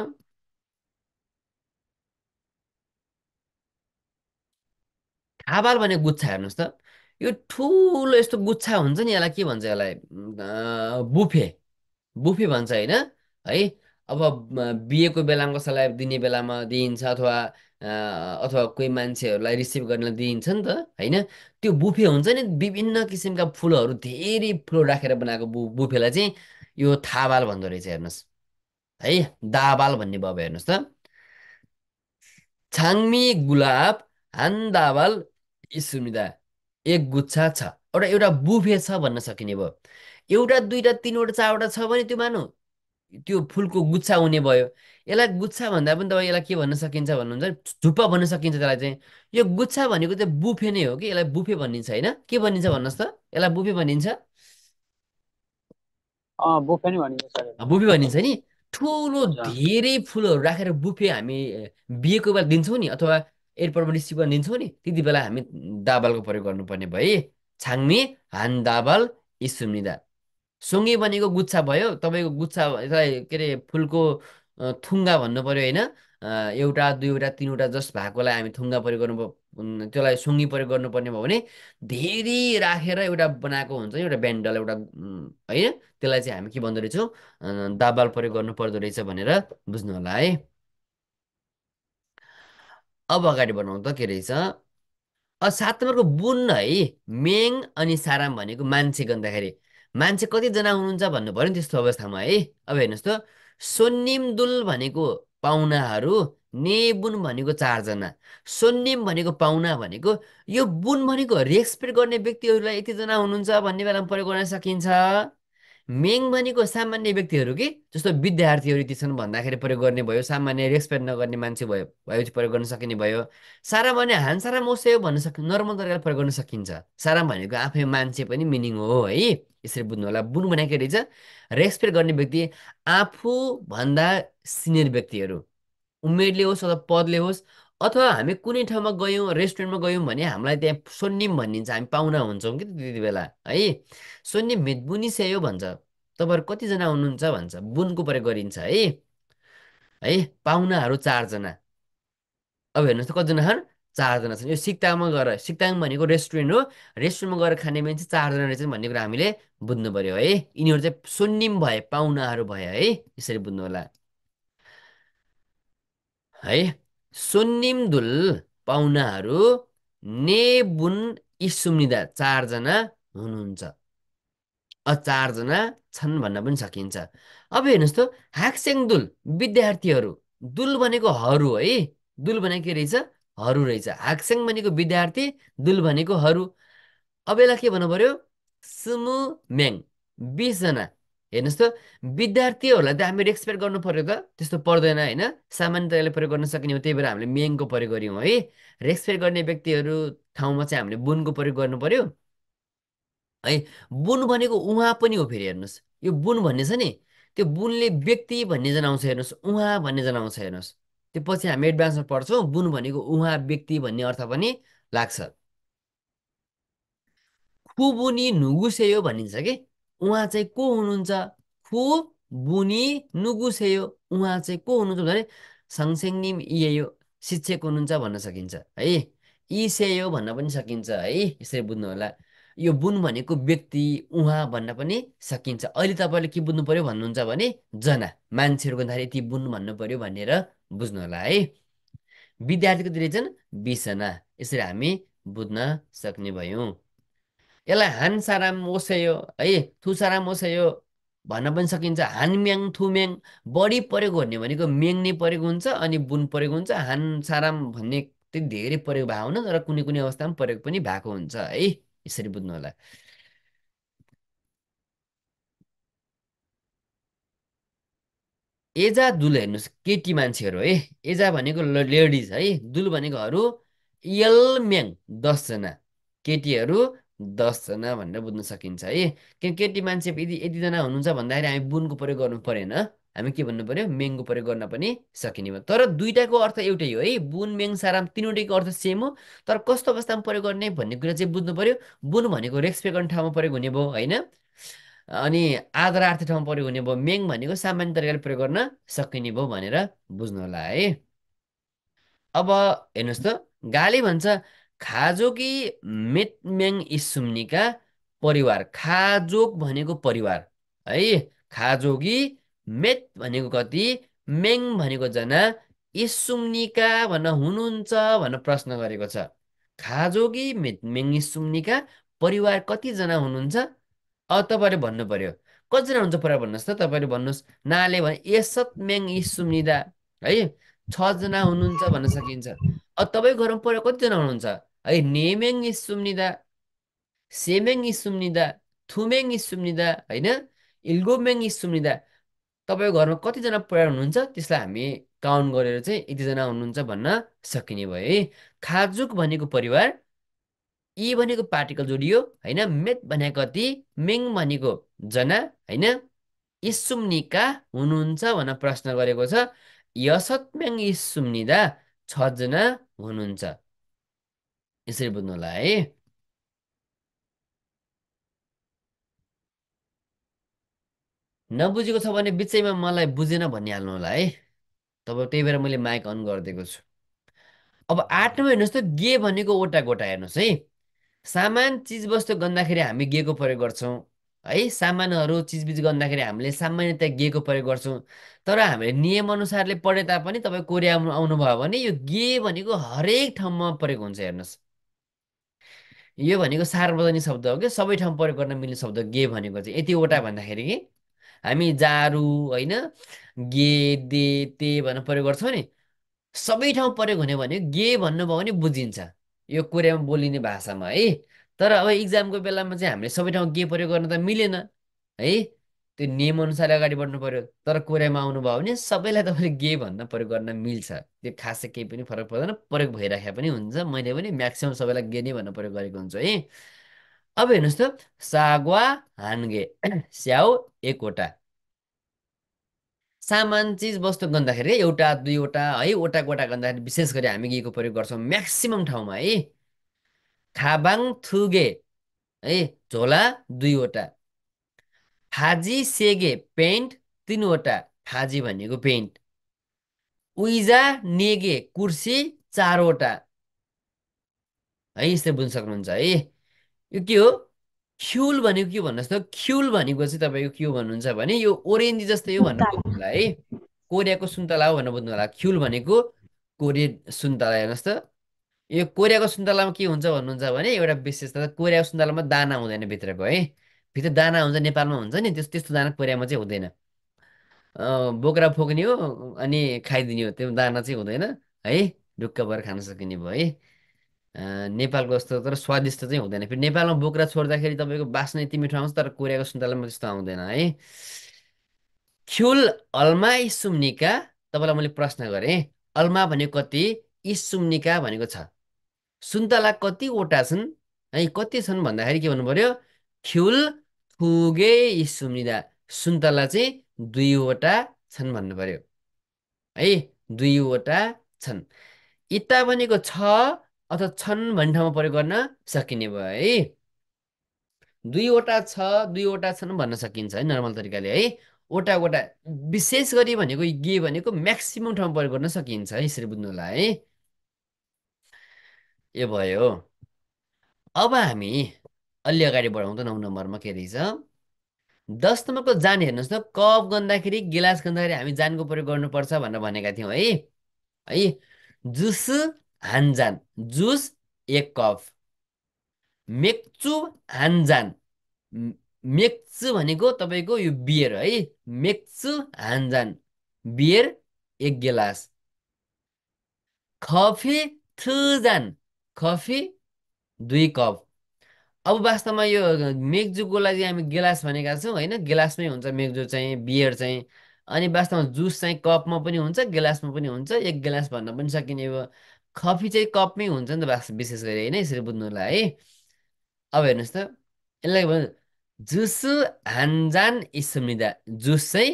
[SPEAKER 1] खाबाल भने गुच्छा हेर्नुहोस् त, यो ठुलो यस्तो गुच्छा हुन्छ नि, यसलाई के भन्छ? यसलाई बुफे, बुफे भन्छ होइन है। अब बिहेको बेलामा कसैलाई दिने बेलामा दिइन्छ, अथवा अथवा कोही मान्छेहरूलाई रिसिभ गर्न दिइन्छ नि त होइन। त्यो बुफे हुन्छ नि, विभिन्न किसिमका फुलहरू, धेरै फुल राखेर बनाएको बुफेलाई चाहिँ यो थाबाल भन्दो रहेछ हेर्नुहोस् है। दाबाल भन्ने भयो अब हेर्नुहोस् त। छाङ्मी गुलाब, हान्दावाल सुनिदा, एक गुच्छा छ, एउटा एउटा बुफे छ भन्न सकिने भयो। एउटा दुईटा तिनवटा चारवटा छ भने त्यो मानौ, त्यो फुलको गुच्छा हुने भयो। यसलाई गुच्छा भन्दा पनि तपाईँ यसलाई के भन्न सकिन्छ भन्नुहुन्छ, थुप्पा भन्न सकिन्छ त्यसलाई चाहिँ। यो गुच्छा भनेको चाहिँ बुफे नै हो कि, यसलाई बुफे भनिन्छ होइन, के भनिन्छ भन्नुहोस् त, यसलाई बुफे भनिन्छ।
[SPEAKER 2] बुफे नै भनिन्छ सर।
[SPEAKER 1] बुफे भनिन्छ नि। ठुलो
[SPEAKER 2] हजुर।
[SPEAKER 1] धेरै फुलहरू राखेर बुफे हामी बिहेको बेला दिन्छौँ नि, अथवा एयरपोर्टमा रिसिभ गर्न दिन्छौँ नि, त्यति बेला हामी दाबालको प्रयोग गर्नुपर्ने भए छाङ्मी हान दाबाल इसुम्निदा। सँगै बनेको गुच्छा भयो तपाईँको गुच्छा, यसलाई के अरे फुलको थुङ्गा भन्नु पर्यो होइन। एउटा दुईवटा तिनवटा जस भएकोलाई हामी थुङ्गा प्रयोग गर्नु त्यसलाई सुङ्गी प्रयोग गर्नुपर्ने भयो भने धेरै राखेर एउटा बनाएको हुन्छ नि एउटा ब्यान्डल एउटा होइन, त्यसलाई चाहिँ हामी के भन्दो रहेछौँ, दाबाल प्रयोग गर्नु पर्दो रहेछ भनेर बुझ्नु होला है। अब अगाडि बढाउँ त के रहेछ। 7 नम्बरको बुन है, मेङ अनि साराम भनेको मान्छे गर्दाखेरि मान्छे कतिजना हुनुहुन्छ भन्नु पर्यो नि त्यस्तो अवस्थामा है। अब हेर्नुहोस् त, सोनिम दुल भनेको पाहुनाहरू, नेबुन भनेको 4 जना। सोनिम भनेको पाहुना भनेको, यो बुन भनेको रेस्पेक्ट गर्ने व्यक्तिहरूलाई यतिजना हुनुहुन्छ भन्ने बेलामा प्रयोग गर्न सकिन्छ। मेङ भनेको सामान्य व्यक्तिहरू कि, जस्तो विद्यार्थीहरू यति छन् भन्दाखेरि प्रयोग गर्ने भयो, सामान्य रेस्पेक्ट नगर्ने मान्छे भयो भएपछि प्रयोग गर्न सकिने भयो। सारा भने हान सारा मोसे हो भन्न सक, नर्मल तरिकाले प्रयोग गर्न सकिन्छ। सारा भनेको आफै मान्छे पनि मिनिङ हो है, यसरी बुझ्नु होला। बुन भनेको के रहेछ, रेस्पेक्ट गर्ने व्यक्ति, आफू भन्दा सिनियर व्यक्तिहरू, उमेरले होस् अथवा पदले होस्, अथवा हामी कुनै ठाउँमा गयौँ रेस्टुरेन्टमा गयौँ भने हामीलाई त्यहाँ सोनिम भनिन्छ, हामी पाहुना हुन्छौँ कि त्यति बेला है। सोनिम बुनी सेयो भन्छ, तपाईँहरू कतिजना हुनुहुन्छ भन्छ, बुनको प्रयोग गरिन्छ है। पाहुनाहरू 4 जना। अब हेर्नुहोस् त कतिजना छन्, 4 जना छन्। यो सिक्ताङमा गएर, सिक्ताङ भनेको रेस्टुरेन्ट हो, रेस्टुरेन्टमा गएर खाने मान्छे 4 जना रहेछन् भन्ने कुरा हामीले बुझ्नु पर्यो है। यिनीहरू चाहिँ सोनिम भए, पाहुनाहरू भए है, यसरी बुझ्नु होला है। सोनिमदुल पाहुनाहरू, नेबुन इसुम्निदा 4 जना हुनुहुन्छ, 4 जना छन् भन्न पनि सकिन्छ। अब हेर्नुहोस् त, हाक्सेङ दुल विद्यार्थीहरू, दुल भनेको हरू है, दुल भनेको के रहेछ, हरू रहेछ। हाक्सेङ भनेको विद्यार्थी, दुल भनेको हरू। अब यसलाई के भन्नु पर्यो, सुमु मेङ 20 जना। हेर्नुहोस् त, विद्यार्थीहरूलाई त हामी रेस्पेक्ट गर्नु पर्यो त, त्यस्तो पर्दैन होइन, सामान्य तरिकाले प्रयोग गर्न सकिने हो, त्यही भएर हामीले मेङको प्रयोग गऱ्यौँ है। रेस्पेक्ट गर्ने व्यक्तिहरू ठाउँमा चाहिँ हामीले बुनको प्रयोग गर्नु पर्यो है। बुन भनेको उहाँ पनि हो फेरि हेर्नुहोस्, यो बुन भन्ने छ नि, त्यो बुनले व्यक्ति भन्ने जनाउँछ हेर्नुहोस्, उहाँ भन्ने जनाउँछ हेर्नुहोस्। त्यो पछि हामी एडभान्समा पढ्छौँ, बुन भनेको उहाँ व्यक्ति भन्ने अर्थ पनि लाग्छ। खुबुनी नुगुसेयो भनिन्छ कि, उहाँ चाहिँ को हुनुहुन्छ, खु बुनी नुगुसेयो, उहाँ चाहिँ को हुनुहुन्छ भने सङसेङनिम इयो, शिक्षक हुनुहुन्छ भन्न सकिन्छ है। इसेयो भन्न पनि सकिन्छ है, यसरी बुझ्नु होला। यो बुन भनेको व्यक्ति, उहाँ भन्न पनि सकिन्छ। अहिले तपाईँले के बुझ्नु पर्यो भन्नुहुन्छ भने, जना मान्छेहरू भन्दाखेरि यति बुन भन्नु पर्यो भनेर बुझ्नु होला है। विद्यार्थीको धेरै छन् 20 जना, यसरी हामी बुझ्न सक्ने भयौँ। यसलाई हानसाराम ओसेयो है, थुसाराम ओसेयो भन्न पनि सकिन्छ। हानम्याङ थुम्याङ, बढी प्रयोग गर्ने भनेको मेङ नै प्रयोग हुन्छ अनि बुन प्रयोग हुन्छ। हानसाराम भन्ने त्यति धेरै प्रयोग भएको हुन, तर कुनै कुनै अवस्थामा प्रयोग पनि भएको हुन्छ है, यसरी बुझ्नु होला। एजा दुल हेर्नुहोस्, केटी मान्छेहरू है, एजा भनेको लेडिज है, दुल भनेको हरू, यलम्याङ 10 जना, केटीहरू 10 जना भनेर बुझ्न सकिन्छ है। किन केटी मान्छे यदि यतिजना हुनुहुन्छ भन्दाखेरि हामी बुनको प्रयोग गर्नु परेन, हामी के भन्नु पर्यो, मेङको प्रयोग गर्न पनि सकिने भयो। तर दुइटाको अर्थ एउटै हो है, बुन मेङ साराम तिनवटैको अर्थ सेम हो, तर कस्तो अवस्थामा प्रयोग गर्ने भन्ने कुरा चाहिँ बुझ्नु पर्यो। बुन भनेको रेस्पेक्ट गर्ने ठाउँमा प्रयोग हुने भयो होइन, अनि आदरार्थी ठाउँमा प्रयोग हुने भयो। मेङ भनेको सामान्य तरिकाले प्रयोग गर्न सकिने भयो भनेर बुझ्नु होला है। अब हेर्नुहोस् त, गाली भन्छ खाजोकी मेटमेङ इसुम्निका परिवार, खाजोक भनेको परिवार है, खाजोगी मेट भनेको कति, मेङ भनेको जना, इसुम्निका भन्न हुनुहुन्छ भनेर प्रश्न गरेको छ। खाजोगी मेटमेङ इसुम्निका परिवार कतिजना हुनुहुन्छ, अब तपाईँले भन्नु पर्यो कतिजना हुन्छ परिवार भन्नुहोस् त, तपाईँले भन्नुहोस्। नाले भने यसत मेङ इसुम्निदा है, 6 जना हुनुहुन्छ भन्न सकिन्छ। अब तपाईँको घरमा परिवार कतिजना हुनुहुन्छ है, नेमेङ इसुम्निदा, सेमेङ इसुम्निदा, थुमेङ इसुम्निदा होइन, इल्गोमेङ इसुम्निदा, तपाईँको घरमा कतिजना परिवार हुनुहुन्छ त्यसलाई हामी काउन्ट गरेर चाहिँ यतिजना हुनुहुन्छ भन्न सकिने भयो है। खाजुक भनेको परिवार, ई भनेको पार्टिकल जोडियो होइन, मेत भनेको कति, मेङ भनेको जना होइन, इसुम्निका हुनुहुन्छ भनेर प्रश्न गरेको छ। यसतम्याङ इसुम्निदा 6 जना हुनुहुन्छ। यसरी बुझ्नु होला है। नबुझेको छ भने बिचैमा मलाई बुझेन भनिहाल्नु होला है। तपाईँ त्यही भएर मैले माइक अन गरिदिएको छु। अब 8मा हेर्नुहोस् त, गे भनेको ओटा गोटा हेर्नुहोस् है। सामान चिजवस्तु गन्दाखेरि हामी गेको प्रयोग गर्छौँ है। सामानहरू चिजबिज गन्दाखेरि हामीले सामान्यतया गेको प्रयोग गर्छौँ। तर हामीले नियम अनुसारले पढे तापनि तपाईँ कोरियामा आउनुभयो भने यो गे भनेको हरेक ठाउँमा प्रयोग हुन्छ हेर्नुहोस्। यो भनेको सार्वजनिक शब्द हो कि सबै ठाउँ प्रयोग गर्न मिल्ने शब्द गे भनेको चाहिँ यतिवटा भन्दाखेरि कि हामी जारू होइन, गे दे ते भनेर प्रयोग गर्छौँ नि, सबै ठाउँ प्रयोग हुने भने गे भन्नुभयो भने बुझिन्छ यो कोरियामा बोलिने भाषामा है। तर अब इक्जामको बेलामा चाहिँ हामीले सबै ठाउँ गे प्रयोग गर्न त मिलेन है। त्यो नियम अनुसार अगाडि बढ्नु पर्यो। तर कोरियामा आउनुभयो भने सबैलाई तपाईँले गे भन्न प्रयोग गर्न मिल्छ। त्यो खासै केही पनि फरक पर्दैन, प्रयोग भइराखेको पनि हुन्छ। मैले पनि म्याक्सिमम् सबैलाई गे नै भन्न प्रयोग गरेको हुन्छु है। अब हेर्नुहोस् त, सागवा हानगे स्याउ एकवटा। सामान चिज वस्तु गन्दाखेरि एउटा दुईवटा है, ओटा गोटा गन्दाखेरि विशेष गरी हामी गेको प्रयोग गर्छौँ म्याक्सिमम ठाउँमा है। खाबाङ थुगे है, झोला दुईवटा। फाजी सेगे पेन्ट तिनवटा। फाजी भनेको पेन्ट। उइजा नेगे कुर्सी चारवटा है। यसरी बुझ्न सक्नुहुन्छ है। यो के हो, ख्युल भनेको के भन्नुहोस् त। ख्युल भनेको चाहिँ तपाईँको के हो भन्नुहुन्छ भने यो ओरेन्ज जस्तै हो भनेर बुझ्नु होला है। कोरियाको सुन्तला हो भनेर बुझ्नु होला। ख्युल भनेको कोरियन सुन्तला हेर्नुहोस् त। यो कोरियाको सुन्तलामा के हुन्छ भन्नुहुन्छ भने एउटा विशेषता त, कोरियाको सुन्तलामा दाना हुँदैन भित्रको है। भित्र दाना हुन्छ नेपालमा हुन्छ नि, त्यस्तो दाना कोरियामा चाहिँ हुँदैन। बोक्रा फोक्ने हो अनि खाइदिने हो, त्यो दाना चाहिँ हुँदैन है। ढुक्क भएर खान सकिने भयो है। नेपालको जस्तो तर स्वादिष्ट चाहिँ हुँदैन। फेरि नेपालमा बोक्रा छोड्दाखेरि तपाईँको बास्ना यति मिठो आउँछ, तर कोरियाको सुन्तलामा त्यस्तो आउँदैन है। ख्युल अल्मा इसुम्निका, तपाईँलाई मैले प्रश्न गरेँ अल्मा भनेको कति, इसुम्निका भनेको छ। सुन्तला कतिवटा छन् है, कति छन् भन्दाखेरि के भन्नु पर्यो, ख्युल थुगे इसुम्निदा, सुन्तला चाहिँ दुईवटा छन् भन्नु पर्यो है। दुईवटा छन्। इता भनेको छ अथवा छन् भन्ने ठाउँमा प्रयोग गर्न सकिने भयो है। दुईवटा छ दुईवटा छन् भन्न सकिन्छ है नर्मल तरिकाले है। ओटा गोटा विशेष गरी भनेको गे भनेको म्याक्सिमम ठाउँमा प्रयोग गर्न सकिन्छ है। यसरी बुझ्नु होला है। यो भयो। अब हामी अलि अगाडि बढाउँ त 9 नम्बरमा के रहेछ। 10 नम्बरको जान हेर्नुहोस् त, कप गन्दाखेरि गिलास गन्दाखेरि हामी जानको प्रयोग गर्नुपर्छ भनेर भनेका थियौँ है। है, जुस हान्जान, जुस 1 कप। मेक्चु हान्जान, म- मेक्चु भनेको तपाईँको यो बियर है। मेक्चु हान्जान बियर 1 गिलास। कफी थुजान, कफी 2 कप। अब वास्तवमा यो मेघजुको लागि हामी गिलास भनेका छौँ होइन। गिलासमै हुन्छ मेघजु चाहिँ, बियर चाहिँ। अनि वास्तवमा जुस चाहिँ कपमा पनि हुन्छ गिलासमा पनि हुन्छ, 1 गिलास भन्न पनि सकिने भयो। कफी चाहिँ कपमै हुन्छ नि त विशेष गरी होइन। यसरी बुझ्नु होला है। अब हेर्नुहोस् त, यसलाई जुसु हान्जान इस्मिदा, जुस चाहिँ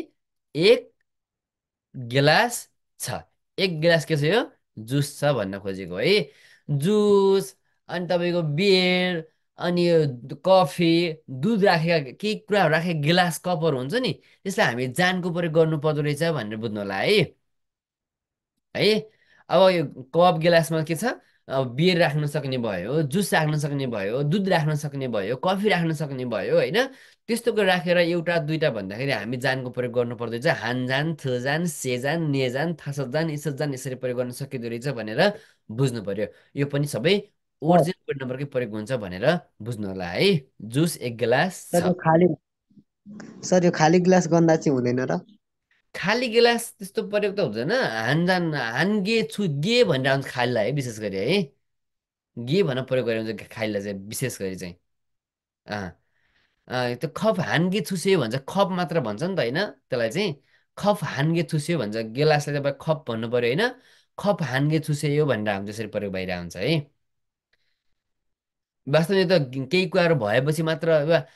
[SPEAKER 1] 1 गिलास छ। 1 गिलास के छ यो, जुस छ भन्न खोजेको है। जुस अनि तपाईँको बियर अनि यो कफी, दुध राखेका केही कुराहरू राखेका गिलास कपहरू हुन्छ नि, त्यसलाई हामी जानको प्रयोग गर्नु पर्दो रहेछ भनेर बुझ्नु होला है। है, अब यो कप गिलासमा के छ, अब बियर राख्न सक्ने भयो, जुस राख्न सक्ने भयो, दुध राख्न सक्ने भयो, कफी राख्न सक्ने भयो होइन। त्यस्तोको राखेर एउटा दुईटा भन्दाखेरि हामी जानको प्रयोग गर्नु पर्दैछ। हानजान थजान सेजान नेजान थासजान इसजान यसरी प्रयोग गर्न सकिँदो रहेछ भनेर बुझ्नु पर्यो। यो पनि सबै
[SPEAKER 2] सर
[SPEAKER 1] ओरिजिनल कोड नम्बरकै प्रयोग हुन्छ भनेर बुझ्नु होला है। जुस 1 गिलास
[SPEAKER 2] सर
[SPEAKER 1] छ।
[SPEAKER 2] यो खाली सर यो खाली ग्लास गन्दा चाहिँ हुँदैन र?
[SPEAKER 1] खाली गिलास त्यस्तो प्रयोग त हुँदैन। हानजान हानगे छु गे भनेर आउँछ खालीलाई है, विशेष गरी है। गे भनेर प्रयोग गरेर हुन्छ खालीलाई चाहिँ विशेष गरी चाहिँ। अँ त्यो खप हान्गी छुसे भन्छ, खप मात्र भन्छ नि त होइन त्यसलाई चाहिँ। खप हान्गे थुस्यो भन्छ, गिलासलाई तपाईँ खप भन्नु पर्यो होइन, खप हान्गे थुस्यो भनेर हुन्छ, यसरी प्रयोग भइरहेको हुन्छ है। वास्तवमा यो त केही कुराहरू भएपछि मात्र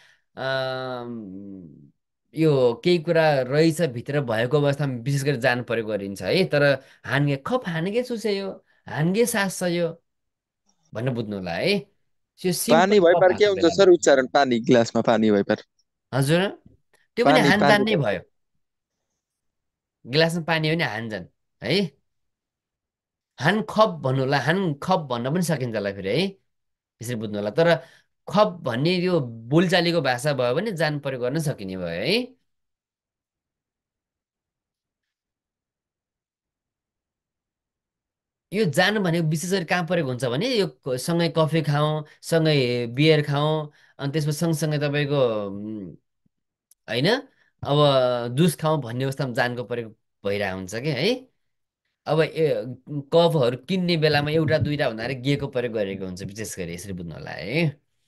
[SPEAKER 1] यो केही कुरा रहेछ भित्र भएको अवस्थामा विशेष गरी जानु पर्यो गरिन्छ है। तर हान्गे खप हान्गे चुस्यो, हान्गे सास सयो भनेर बुझ्नु होला है। यो
[SPEAKER 3] पानी
[SPEAKER 1] सिम्पल क
[SPEAKER 3] भइपार के
[SPEAKER 1] भएको
[SPEAKER 3] हुन्छ
[SPEAKER 1] बेलामा।
[SPEAKER 3] सर उच्चारण? पानी, गिलासमा पानी भइपार।
[SPEAKER 1] हजुर, त्यो पनि
[SPEAKER 3] पानी
[SPEAKER 1] हानजान
[SPEAKER 3] पानी
[SPEAKER 1] नै भयो। गिलासमा पानी हो भने हानजान है। हान खप भन्नु होला, हान खप भन्न पनि सकिन्छ होला फेरि है, यसरी बुझ्नु होला। तर खप भन्ने यो बोलचालीको भाषा भयो भने जान प्रयोग गर्न सकिने भयो है। यो जानु भनेको विशेष गरी कहाँ प्रयोग हुन्छ भने यो सँगै कफी खाउँ, सँगै बियर खाउँ, अनि त्यसमा सँगसँगै तपाईँको होइन अब जुस खाउँ भन्ने अवस्थामा जानको प्रयोग भइरहेको हुन्छ कि है। अब कफहरू किन्ने बेलामा एउटा दुइटा भन्दाखेरि गेको प्रयोग गरेको हुन्छ विशेष गरी, यसरी बुझ्नु होला है।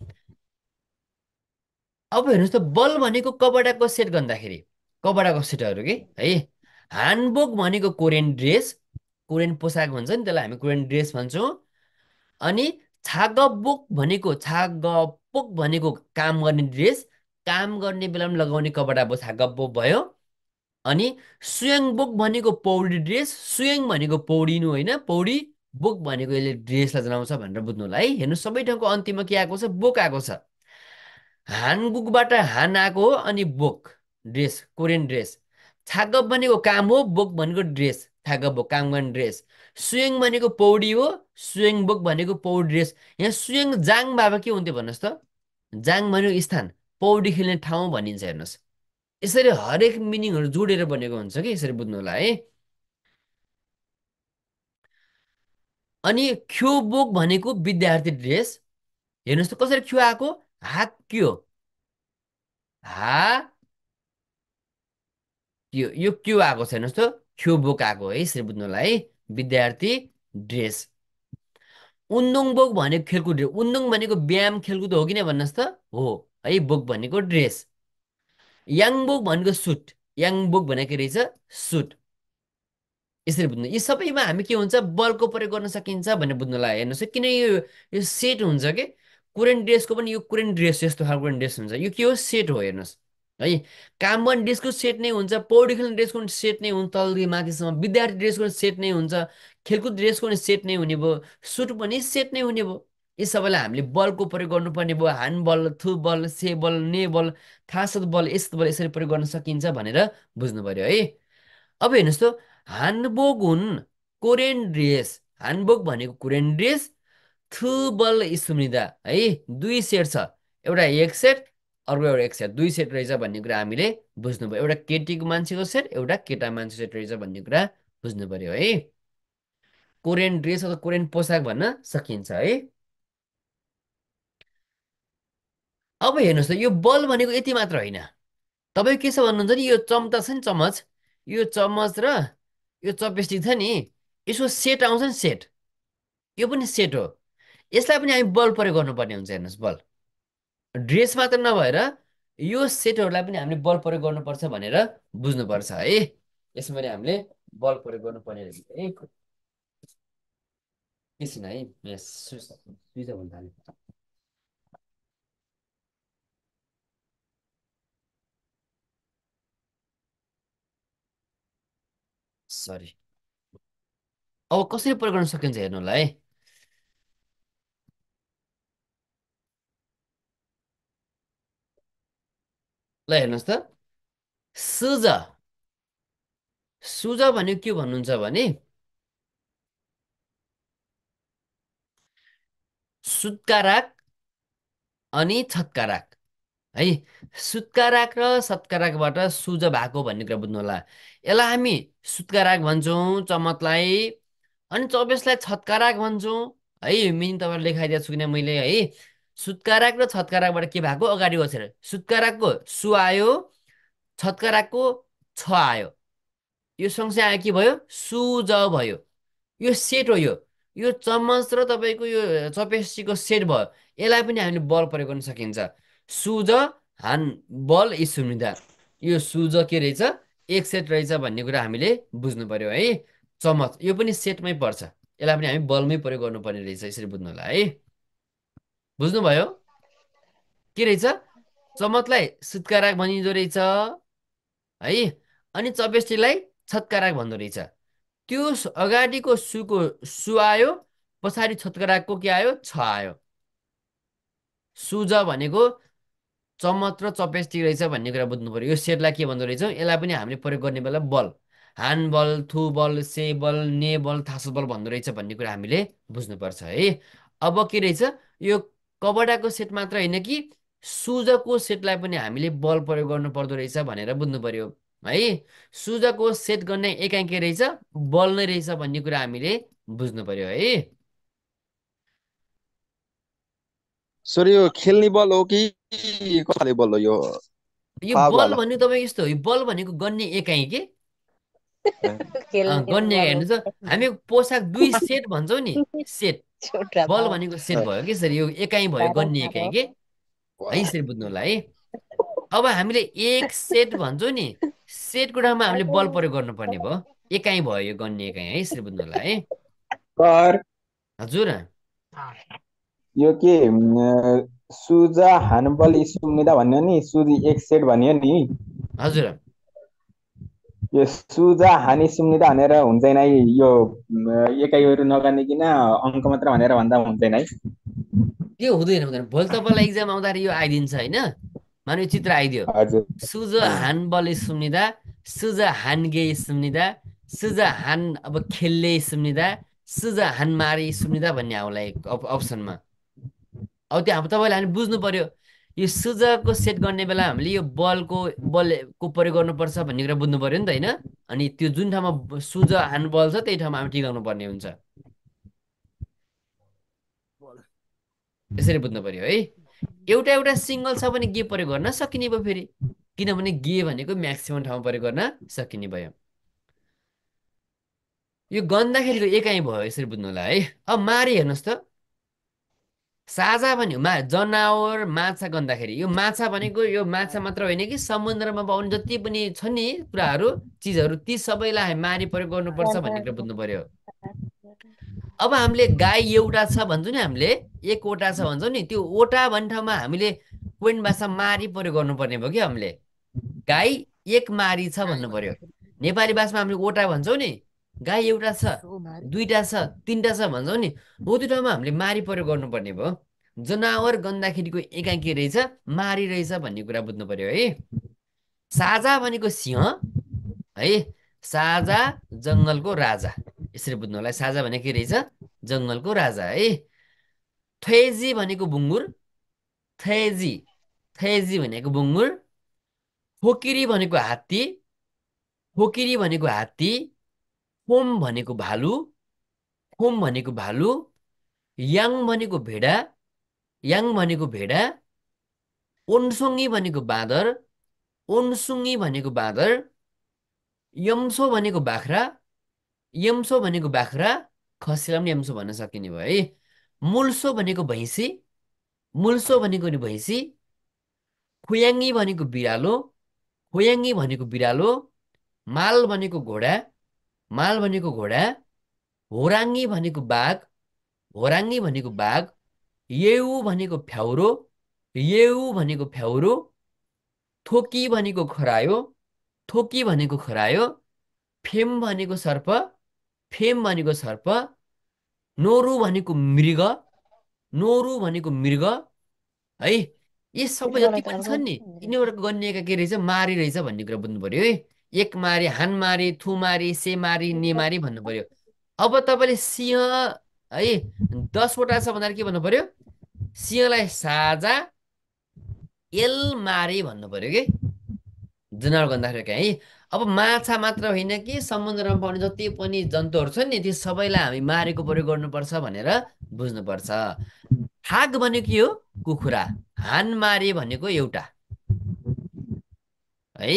[SPEAKER 1] अब हेर्नुहोस् त, बल भनेको कपडाको सेट गर्दाखेरि, कपडाको सेटहरू कि है। ह्यान्डबोक भनेको कोरियन ड्रेस, कोरियन पोसाक भन्छ नि त्यसलाई हामी कोरियन ड्रेस भन्छौँ। अनि छागबोक भनेको, छागपोक भनेको काम गर्ने ड्रेस, काम गर्ने बेलामा लगाउने कपडा भयो, छागपोक भयो। अनि सुयाङबोक भनेको पौडी ड्रेस, सुयाङ भनेको पौडिनु होइन, पौडी, बोक भनेको यसले ड्रेसलाई जनाउँछ भनेर बुझ्नु होला है। हेर्नु सबै ठाउँको अन्तिममा के आएको छ, बोक आएको छ। हानबुकबाट हान आएको हो, अनि बोक ड्रेस, कोरियन ड्रेस। छागप भनेको काम हो, बोक भनेको ड्रेस, छागप बोक काम गर्ने ड्रेस। सुयङ भनेको पौडी हो, सुयङ बोक भनेको पौडी ड्रेस। यहाँ सुयङ जाङ बाबा के हुन्थ्यो भन्नुहोस् त, जाङ भनेको स्थान, पौडी खेल्ने ठाउँ भनिन्छ हेर्नुहोस्। यसरी हरेक मिनिङहरू जोडेर बनेको हुन्छ कि, यसरी बुझ्नु होला है। अनि ख्योबोक भनेको विद्यार्थी ड्रेस। हेर्नुहोस् त कसरी ख्यो आएको, हाक्यो, हा यो क्यु आएको छ हेर्नुहोस् त, ख्यो बोक आएको है, यसरी बुझ्नु होला है, विद्यार्थी ड्रेस। उन्दुङ बोक भनेको खेलकुद ड्रेस, उन्दुङ भनेको व्यायाम खेलकुद हो कि नै भन्नुहोस् त, हो है, बोक भनेको ड्रेस। याङबोक भनेको सुट, याङबोक भनेको के रहेछ, सुट। यसरी बुझ्नु, यी सबैमा हामी के हुन्छ, बलको प्रयोग गर्न सकिन्छ भनेर बुझ्नु होला हेर्नुहोस् है। किन यो सेट हुन्छ कि, कोरियन ड्रेसको पनि यो कोरियन ड्रेस यस्तो खालको कोरियन ड्रेस हुन्छ, यो के हो, सेट हो हेर्नुहोस् है। कामबन ड्रेसको सेट नै हुन्छ, पौडी खेल्ने ड्रेसको पनि सेट नै हुन्छ, तलदेखि माथिसम्म विद्यार्थी ड्रेसको पनि सेट नै हुन्छ, खेलकुद ड्रेसको पनि सेट नै हुने भयो, सुट पनि सेट नै हुने भयो। यी सबैलाई हामीले बलको प्रयोग गर्नुपर्ने भयो, हान बल, थु बल, से बल, ने बल, थासत बल, यस्तो बल यसरी प्रयोग गर्न सकिन्छ भनेर बुझ्नु पर्यो है। अब हेर्नुहोस् त, हानबोक हुन् कोरियन ड्रेस, हानबोक भनेको कोरियन ड्रेस, थुबल स्मृदा है, दुई सेट छ, एउटा एक सेट, अर्को एउटा एक सेट, दुई सेट रहेछ भन्ने कुरा हामीले बुझ्नु पर्यो। एउटा केटीको मान्छेको सेट, एउटा केटा मान्छेको सेट रहेछ भन्ने कुरा बुझ्नु पर्यो है। कोरियन ड्रेस अथवा कोरियन पोसाक भन्न सकिन्छ है। अब हेर्नुहोस् त, यो बल भनेको यति मात्र होइन, तपाईँ के छ भन्नुहुन्छ नि, यो चम्चा छ नि, चमच, यो चमच र यो चपस्टिक छ नि, यसको सेट आउँछ नि, सेट, यो पनि सेट हो। यसलाई पनि हामी बल प्रयोग गर्नुपर्ने हुन्छ हेर्नुहोस्, बल ड्रेस मात्र नभएर यो सेटहरूलाई पनि हामीले बल प्रयोग गर्नुपर्छ भनेर बुझ्नुपर्छ है। यसमा पनि हामीले बल प्रयोग गर्नुपर्ने रहेछ है। एकछिन है, यहाँ स्विच हुन थाल्यो। सरी। अब कसरी प्रयोग गर्न सकिन्छ हेर्नु होला है। ल हेर्नुहोस् त, सुज, सुज भनेको के भन्नुहुन्छ भने, सुत्का राख अनि छत्का राख है। सुत्का राख र सत्का राखबाट सुज भएको भन्ने कुरा बुझ्नु होला। यसलाई हामी सुत्का राख भन्छौँ चमचलाई, अनि चौबेसलाई छत्का राख भन्छौँ है। मिनिङ तपाईँलाई लेखाइदिएको छु किन मैले है। सुत्का राख र छत्का राखबाट के भएको, अगाडि बसेर सुत्का राखको सु आयो, छत्का राखको छ आयो, यो सँगसँगै आयो के भयो, सुज भयो। यो सेट हो, यो चम्मच र तपाईँको यो चपेस्टीको सेट भयो। यसलाई पनि हामीले बल प्रयोग गर्न सकिन्छ। सुज, हान, बल, स्मृदा। यो सुज के रहेछ, एक सेट रहेछ भन्ने कुरा हामीले बुझ्नु पर्यो है। चमच यो पनि सेटमै पर्छ, यसलाई पनि हामी बलमै प्रयोग गर्नुपर्ने रहेछ, यसरी बुझ्नु होला है। बुझ्नुभयो के रहेछ? चमचलाई सुत्काराक भनिँदो रहेछ है, अनि चपेष्टीलाई छत्काराक भन्दो रहेछ। त्यो अगाडिको सुको सु आयो, पछाडि छत्काराकको के आयो? छ आयो। सुज भनेको चम्मच र चपेस्टिक रहेछ भन्ने कुरा बुझ्नु पर्यो। यो सेटलाई के भन्दो रहेछौँ? यसलाई पनि हामीले प्रयोग गर्ने बेला बल, हान बल, थु बल, से बल, ने बल, थासो बल भन्दो रहेछ भन्ने कुरा हामीले बुझ्नुपर्छ है। अब के रहेछ? यो कपडाको सेट मात्र होइन कि सुजको सेटलाई पनि हामीले बल प्रयोग गर्नु पर्दो रहेछ भनेर बुझ्नु पर्यो है। सुजको सेट गर्ने एकाइ के रहेछ? बल नै रहेछ भन्ने कुरा हामीले बुझ्नु पर्यो है।
[SPEAKER 3] सर यो खेल्ने बल हो कि कताले बल हो यो?
[SPEAKER 1] यो बल
[SPEAKER 3] पावरवाला
[SPEAKER 1] भनेको तपाईँको यस्तो हो, यो बल भनेको गन्ने एकाइ के
[SPEAKER 4] खेल्ने
[SPEAKER 1] गन्ने एकाइ
[SPEAKER 4] बल
[SPEAKER 1] हेर्नुहोस् त, हामी पोसाक दुई सेट भन्छौँ नि, सेट।
[SPEAKER 4] छोटा
[SPEAKER 1] बल
[SPEAKER 4] पाउ
[SPEAKER 1] भनेको सेट भयो कि सर, यो एकाइ भयो,
[SPEAKER 4] साह्रो
[SPEAKER 1] गन्ने एकाइ
[SPEAKER 4] साह्रो
[SPEAKER 1] के है, यसरी बुझ्नु होला है। अब हामीले एक सेट भन्छौँ नि, सेटको ठाउँमा हामीले बल प्रयोग गर्नुपर्ने भयो, एकाइ भयो यो गन्ने एकाइ है, यसरी बुझ्नु होला है।
[SPEAKER 5] सर
[SPEAKER 1] हजुर
[SPEAKER 5] यो के सुजा हानबल सुम्निदा भन्यो नि, सुजी एक सेट भन्यो नि,
[SPEAKER 1] हजुर
[SPEAKER 5] यो सुजा हानी सुम्निदा भनेर हुँदैन है? यो एकाइहरू नगर्नेकिन अङ्क मात्र भनेर भन्दा हुँदैन है?
[SPEAKER 1] त्यो हुँदैन हुँदैन, भोलि तपाईँलाई इक्जाम आउँदाखेरि यो आइदिन्छ होइन। माने यो चित्र आइदियो,
[SPEAKER 5] हजुर
[SPEAKER 1] सुज हानबल सुम्निदा, सुज हानगे सुम्निदा, सुज हान अब खेल्ले सुम्निदा, सुज हानमारी सुम्निदा भन्ने आउला एक अप्सनमा। अब त्यो तपाईँले हामी बुझ्नु पर्यो, यो सुजको सेट गर्ने बेला हामीले यो बलको प्रयोग गर्नुपर्छ भन्ने कुरा बुझ्नु पर्यो नि त होइन। अनि त्यो जुन ठाउँमा सुज हानबल छ त्यही ठाउँमा हामी टिकाउनु पर्ने हुन्छ, यसरी बुझ्नु पर्यो है। एउटा एउटा सिङ्गल छ भने गे प्रयोग गर्न सकिने भयो फेरि, किनभने गे भनेको म्याक्सिमम ठाउँमा प्रयोग गर्न सकिने भयो। यो गन्दाखेरि एकाइ भयो, यसरी बुझ्नु होला है। अब मारी हेर्नुहोस् त, साझा भन्यो जनावर माछा गन्दाखेरि, यो माछा भनेको यो माछा मात्र होइन कि समुद्रमा पाउने जति पनि छ नि कुराहरू चिजहरू, ती सबैलाई हामी मारी प्रयोग गर्नुपर्छ भन्ने कुरा बुझ्नु पर्यो। अब हामीले गाई एउटा छ भन्छौँ नि, हामीले एकवटा छ भन्छौँ नि, त्यो ओटा भन्ने ठाउँमा हामीले पोइन्ट भाषा मारी प्रयोग गर्नुपर्ने भयो कि हामीले गाई एक मारी छ भन्नु पर्यो। नेपाली भाषामा हामीले ओटा भन्छौँ नि, गाई एउटा छ, दुईटा छ, तिनटा छ भन्छौँ नि, हो त्यो ठाउँमा हामीले मारी प्रयोग गर्नुपर्ने भयो। जनावर गन्दाखेरिको एकाइ के रहेछ? मारी रहेछ भन्ने कुरा बुझ्नु पर्यो है। साझा भनेको सिंह है, साझा जङ्गलको राजा, यसरी बुझ्नु होला। साझा भनेको के रहेछ? जङ्गलको राजा है। थेजी भनेको बुङ्गुर, थेजी थेजी भनेको बुङ्गुर। फोकिरी भनेको हात्ती, फोकिरी भनेको हात्ती। खोम भनेको भालु, खोम भनेको भालु। याङ भनेको भेडा, याङ भनेको भेडा। ओन्सोङ्गी भनेको बाँदर, ओन्सुङ्गी भनेको बाँदर। यम्सो भनेको बाख्रा, यम्सो भनेको बाख्रा। खसीलाई पनि यम्सो भन्न सकिने भयो है। मुल्सो भनेको भैँसी, मुल्सो भनेको नि भैँसी। खुयाङ्गी भनेको बिरालो, खुयाङ्गी भनेको बिरालो। माल भनेको घोडा, माल भनेको घोडा। होराङ्गी भनेको बाघ, होराङ्गी भनेको बाघ। येउ भनेको फ्याउरो, येउ भनेको फ्याउरो। थोकी भनेको खरायो, थोकी भनेको खरायो। फेम भनेको सर्प, फेम भनेको सर्प। नोरु भनेको मृग, नोरु भनेको मृग है। यी सबै जति पनि छन् नि, यिनीहरूको गनिएका के रहेछ? मारी रहेछ भन्ने कुरा बुझ्नु पर्यो है। एक मारी, हान मारी, थु मारी, से मारी, ने मारी भन्नु पर्यो। अब तपाईँले सिंह है 10वटा छ भन्दा के भन्नु पर्यो? सिंहलाई साझा एल मारी भन्नु पर्यो कि जनावर गन्दाखेरि क्या है। अब माछा मात्र होइन कि समुद्रमा पाउने जति पनि जन्तुहरू छन् नि, ती सबैलाई हामी मारेको प्रयोग गर्नुपर्छ भनेर बुझ्नुपर्छ। हाग भनेको के हो? कुखुरा। हानमारी भनेको एउटा है।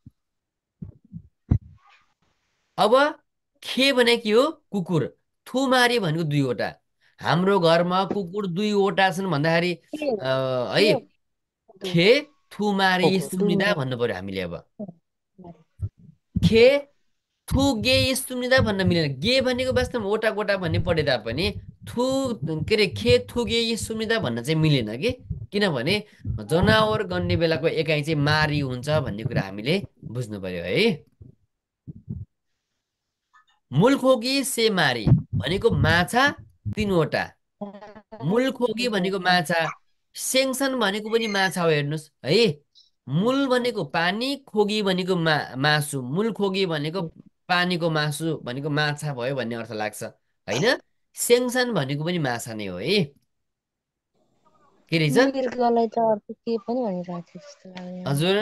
[SPEAKER 1] अब खे भने के हो? कुकुर। थुमारी भनेको दुईवटा। हाम्रो घरमा कुकुर दुईवटा छन् भन्दाखेरि है खे थुमारी सुम्निदा भन्नु पर्यो हामीले। अब खे थु गे सुम्निदा भन्न मिलेन। गे भनेको वास्तवमा ओटा गोटा भन्ने पढे तापनि थु के अरे खे थु गे सुम्निदा भन्न चाहिँ मिलेन कि, किनभने जनावर गन्ने बेलाको एकाइ चाहिँ मारी हुन्छ भन्ने कुरा हामीले बुझ्नु पर्यो है। मूलखोगी से मारी भनेको माछा 3वटा, मूलखोगी भनेको माछा, सेङ्सन भनेको पनि माछा हो हेर्नुहोस् है। मूल भनेको पानी, खोगी भनेको मासु, मूलखोगी भनेको पानीको मासु भनेको माछा भयो भन्ने अर्थ लाग्छ होइन। सेङ्सन भनेको पनि माछा नै हो है। के रहेछ
[SPEAKER 4] मृगलाई त अर्थ के पनि भनिरहेको थियो जस्तो लाग्यो।
[SPEAKER 1] हजुर?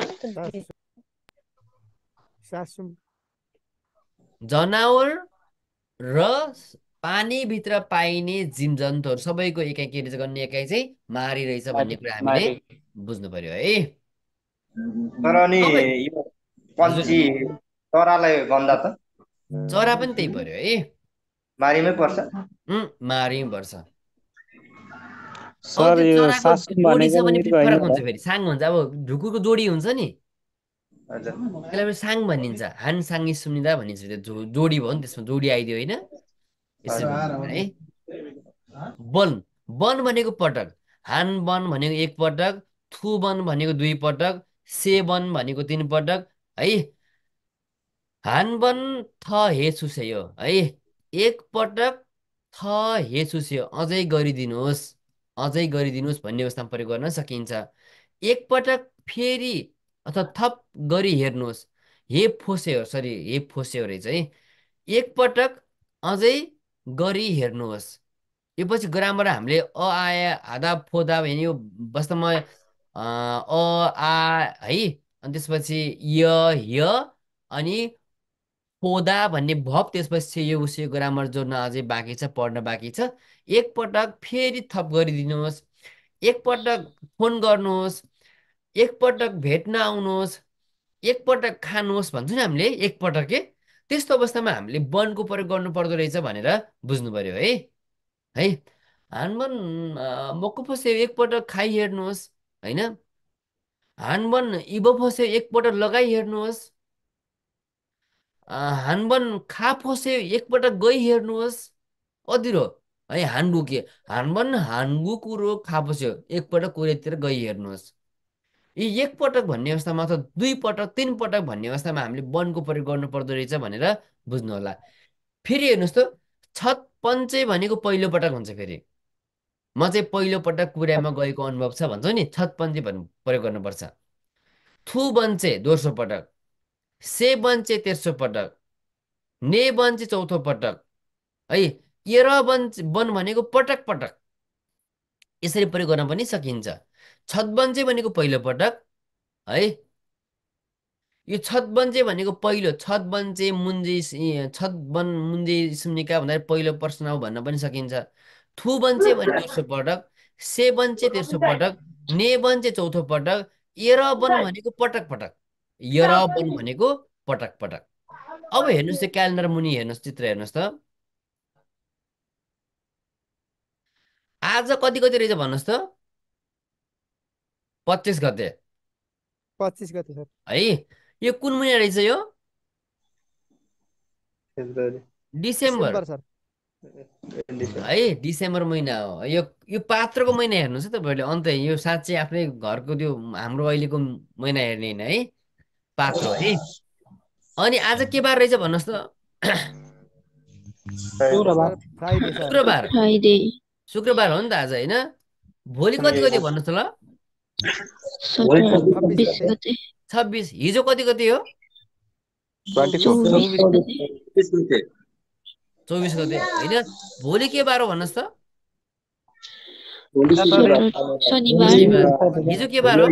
[SPEAKER 6] सासुम
[SPEAKER 1] जनावर र पानीभित्र पाइने जीव जन्तुहरू सबैको एकाइ के रहेछ गर्ने एकाइ चाहिँ मारी रहेछ भन्ने कुरा हामीले बुझ्नु पर्यो है।
[SPEAKER 7] तर अनि यो पन्छी चरालाई भन्दा त
[SPEAKER 1] चरा पनि त्यही पर्यो है,
[SPEAKER 7] मारीमै पर्छ।
[SPEAKER 1] मारीमै पर्छ।
[SPEAKER 3] सर यो
[SPEAKER 1] चराको
[SPEAKER 3] सासुम
[SPEAKER 1] जोडी छ
[SPEAKER 3] भनेको
[SPEAKER 1] भने
[SPEAKER 3] मृग होइन
[SPEAKER 1] फरक
[SPEAKER 3] त?
[SPEAKER 1] हुन्छ फेरि। साङ भन्छ अब ढुकुरको जोडी हुन्छ नि,
[SPEAKER 7] हजुर
[SPEAKER 1] त्यसलाई साङ भनिन्छ, हान साङ्गी सुनिदा भनिन्छ। त्यो जोडी भयो नि, त्यसमा जोडी आइदियो होइन, यसरी भन्नु है। वन, वन भनेको पटक, हान वन भनेको 1 पटक, थु वन भनेको 2 पटक, से वन भनेको 3 पटक है। हान वन थ हे सुस्यो है, 1 पटक थ हे सुस्यो, अझै गरिदिनुहोस्, अझै गरिदिनुहोस् भन्ने अवस्थामा प्रयोग गर्न सकिन्छ। 1 पटक फेरि अथवा थप गरी हेर्नुहोस्, हे फोस्यो, सरी हे फोस्यो रहेछ है। 1 पटक अझै गरी हेर्नुहोस्। यो पछि ग्रामर हामीले अ आया हादा फोदा भन्ने यो वास्तवमा अ आ है, अनि त्यसपछि य य अनि फोदा भन्ने भब, त्यसपछि यो उसी ग्रामर जोड्न अझै बाँकी छ, पढ्न बाँकी छ। 1 पटक फेरि थप गरिदिनुहोस्, 1 पटक फोन गर्नुहोस्, 1 पटक भेट्न आउनुहोस्, 1 पटक खानुहोस् भन्छौँ नि हामीले 1 पटक के। त्यस्तो अवस्थामा हामीले वनको प्रयोग गर्नु पर्दो रहेछ भनेर बुझ्नु पर्यो है। है हानवन मक्कु फस्यो 1 पटक खाइ हेर्नुहोस् होइन। हानवन इबो फस्यो 1 पटक लगाइ हेर्नुहोस्। हानवन खा फस्यो 1 पटक गइ हेर्नुहोस्। अधुरो है। हान्गु के, हानवन हान्गु कुरो खा फस्यो 1 पटक कुरेतिर गइ हेर्नुहोस्। यी 1 पटक भन्ने अवस्थामा अथवा 2 पटक 3 पटक भन्ने अवस्थामा हामीले वनको प्रयोग गर्नु पर्दो रहेछ भनेर बुझ्नु होला। फेरि हेर्नुहोस् त, छत पञ्चे भनेको पहिलो पटक हुन्छ। फेरि म चाहिँ पहिलो पटक कुरामा गएको अनुभव छ भन्छौ नि, छत पञ्चे प्रयोग गर्नुपर्छ। थु बन्चे दोस्रो पटक, से बन्चे तेस्रो पटक, ने बन्चे चौथो पटक है। एर वन भनेको पटक पटक, यसरी प्रयोग गर्न पनि सकिन्छ। छत बन्चे भनेको पहिलो पटक है। यो छत बन्चे भनेको पहिलो, छत बन्चे मुन्जे छत बन मुन्जे सुन्निका भन्दाखेरि पहिलो पर्सन हो भन्न पनि सकिन्छ। थु बन्चे भने दोस्रो पटक, से बन्चे तेस्रो पटक, ने बन्चे चौथो पटक, एर वन भनेको पटक पटक, यर वन भनेको पटक पटक। अब हेर्नुहोस् त क्यालेन्डर मुनि हेर्नुहोस्, चित्र हेर्नुहोस् त। आज कति कति रहेछ भन्नुहोस् त? 25 गते
[SPEAKER 6] 25 गते सर।
[SPEAKER 1] है। यो कुन महिना रहेछ? यो
[SPEAKER 7] फेब्रुअरी
[SPEAKER 1] डिसेम्बर
[SPEAKER 6] डिसेम्बर सर।
[SPEAKER 1] है, डिसेम्बर महिना हो यो। यो पात्रको महिना हेर्नुहोस् है तपाईँहरूले। अन्त यो साँच्चै आफ्नै घरको त्यो हाम्रो अहिलेको महिना हेर्ने होइन है, पात्र हो है। अनि आज के बार रहेछ भन्नुहोस् त?
[SPEAKER 6] Sir Friday sir.
[SPEAKER 1] शुक्रबार,
[SPEAKER 4] फ्राइडे
[SPEAKER 1] शुक्रबार हो नि त आज होइन। भोलि कति कति हो भन्नुहोस् त ल?
[SPEAKER 6] 26 गते।
[SPEAKER 1] 26। हिजो कति कति हो?
[SPEAKER 4] 24 गते।
[SPEAKER 1] 24 गते होइन। भोलि के बार हो भन्नुहोस् त?
[SPEAKER 4] शनिबार।
[SPEAKER 1] हिजो के बार हो?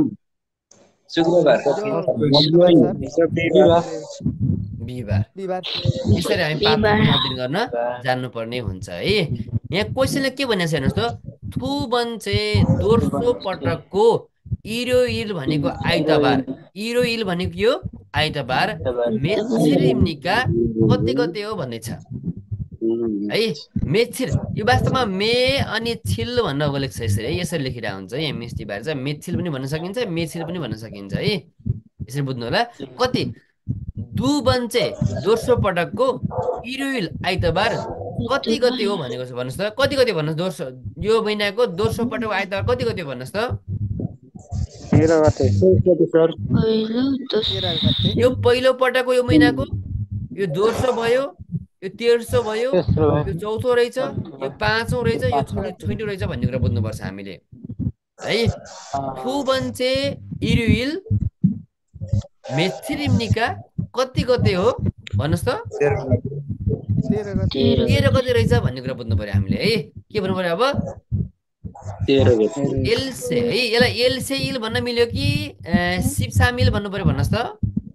[SPEAKER 1] बिहिबार। यसरी हामी पात्रको अध्ययन गर्न जान्नुपर्ने हुन्छ है। यहाँ क्वेसनले के भनेको छ हेर्नुहोस् त। थु बन्चे दोस्रो पटकको इरो इल भनेको आइतबार, इरो इल भनेको यो आइतबार, मेछिर इम्निका कति कति हो भन्ने छ है। मेछिर यो वास्तवमा मे अनि छिल भन्न बोलेको छ यसरी है, यसरी लेखिरहेको हुन्छ है। मिस्टी बार चाहिँ मेछिल पनि भन्न सकिन्छ, मेछिल पनि भन्न सकिन्छ है, यसरी बुझ्नु होला। कति दु बन्छे दोस्रो पटकको इरुइल आइतबार कति गते हो भनेको छ भन्नुहोस् त कति गते भन्नुहोस् दोस्रो यो महिनाको दोस्रो पटकको आइतबार कति गते भन्नुहोस् त
[SPEAKER 6] 13 गते सर
[SPEAKER 4] पहिलो दोस्रो
[SPEAKER 6] 13 गते
[SPEAKER 1] यो पहिलो पटकको यो महिनाको यो दोस्रो भयो यो तेस्रो भयो यो चौथो रहेछ यो पाँचौं रहेछ यो छैटौं रहेछ भन्ने कुरा बुझ्नुपर्छ हामीले है फु बन्छे इरुइल मेथिरिम्निका कति गते हो भन्नुहोस् त
[SPEAKER 6] 13 गते
[SPEAKER 1] 13 गते रहेछ भन्ने कुरा बुझ्नु पर्यो हामीले है के भन्नु पर्यो अब
[SPEAKER 3] 13 गते
[SPEAKER 1] एलसे है यसलाई एलसे इल भन्न मिल्यो कि सिप्सामिल भन्नु पर्यो भन्नुहोस् त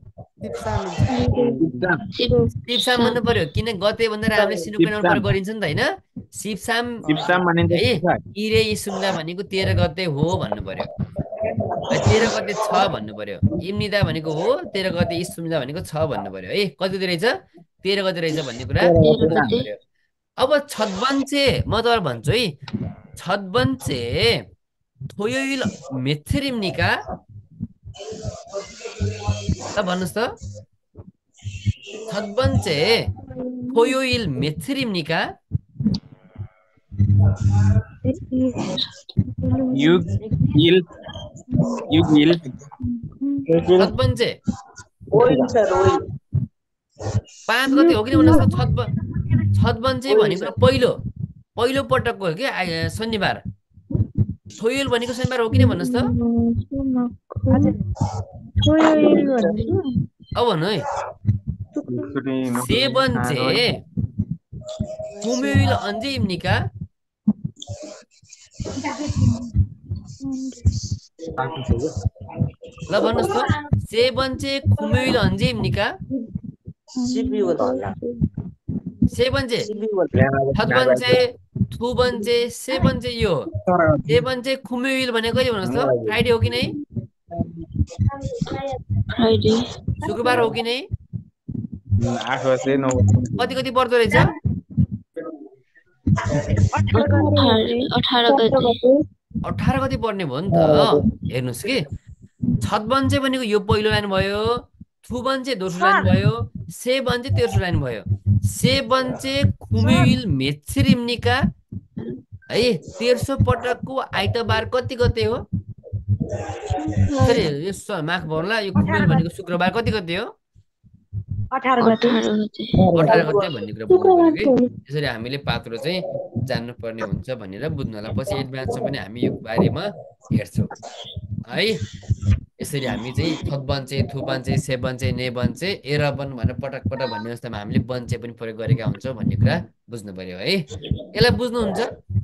[SPEAKER 1] सिप्साम भन्नु पर्यो किन गते भन्दा हामीले सिनुको प्रयोग गरिन्छ नि त हैन सिप्साम है इरे इसुम्दा भनेको 13 गते हो भन्नु पर्यो 13 गते छ भन्नु पर्यो इम्निदा भनेको हो 13 गते इसुम्दा भनेको छ भन्नु पर्यो है कति गते रहेछ 13 गते रहेछ भन्ने कुरा बुझ्नु पर्यो अब छदबन्चे म तपाईहरु भन्छु है छदबन्चे थोयोइल मेथरिम्निका त भन्नुस् त छदबन्चे थोयोइल मेथरिम्निका
[SPEAKER 3] युग इल
[SPEAKER 1] छदबन्चे 5 गते हो कि भन्नुहोस् त छदबन्चे भनेको पहिलो पटकको हो कि शनिबार थोयोइल भनेको शनिबार हो कि नै भन्नुहोस् त अब भन्नु है सेबन्चे कुमेइल अन्जे इम्निका ल भन्नुहोस् त सेबन्चे कुमेइल अन्जे इम्निका सेबन्चे छदबन्चे थुबन्चे सेबन्चे यो सेबन्चे कुमेइल भनेको कहिले भन्नुहोस् त फ्राइडे हो कि नै
[SPEAKER 4] फ्राइडे
[SPEAKER 1] शुक्रबार हो कि नै
[SPEAKER 3] 8 बजे 9
[SPEAKER 1] कति कति पर्दो रहेछ
[SPEAKER 4] 18 गते
[SPEAKER 1] 18 गति पर्ने भयो नि त हेर्नुस् कि छदबन्चे भनेको यो पहिलो लाइन भयो थुबन्चे दोस्रो लाइन भयो सेबन्चे तेस्रो लाइन भयो सेबन्चे खुमेइल मेछिरिम्निका है तेस्रो पटकको आइतबार कति गते हो सरी यो माफ गर्नुला यो खुमेइल भनेको शुक्रबार कति गते हो
[SPEAKER 4] 18 गते
[SPEAKER 1] 18 गते भन्ने कुरा बुझ्नु पर्यो कि यसरी हामीले पात्रो चाहिँ जान्नु पर्ने हुन्छ भनेर बुझ्नु होला पछि एडभान्समा पनि हामी यो बारेमा हेर्छौँ है यसरी हामी चाहिँ थदबन्चे थुबन्चे सेबन्चे नेबन्चे एरबन भनेर पटक पटक भन्ने अवस्थामा हामीले बन्चे पनि प्रयोग गरेका हुन्छौँ भन्ने कुरा बुझ्नु पर्यो है यसलाई बुझ्नुहुन्छ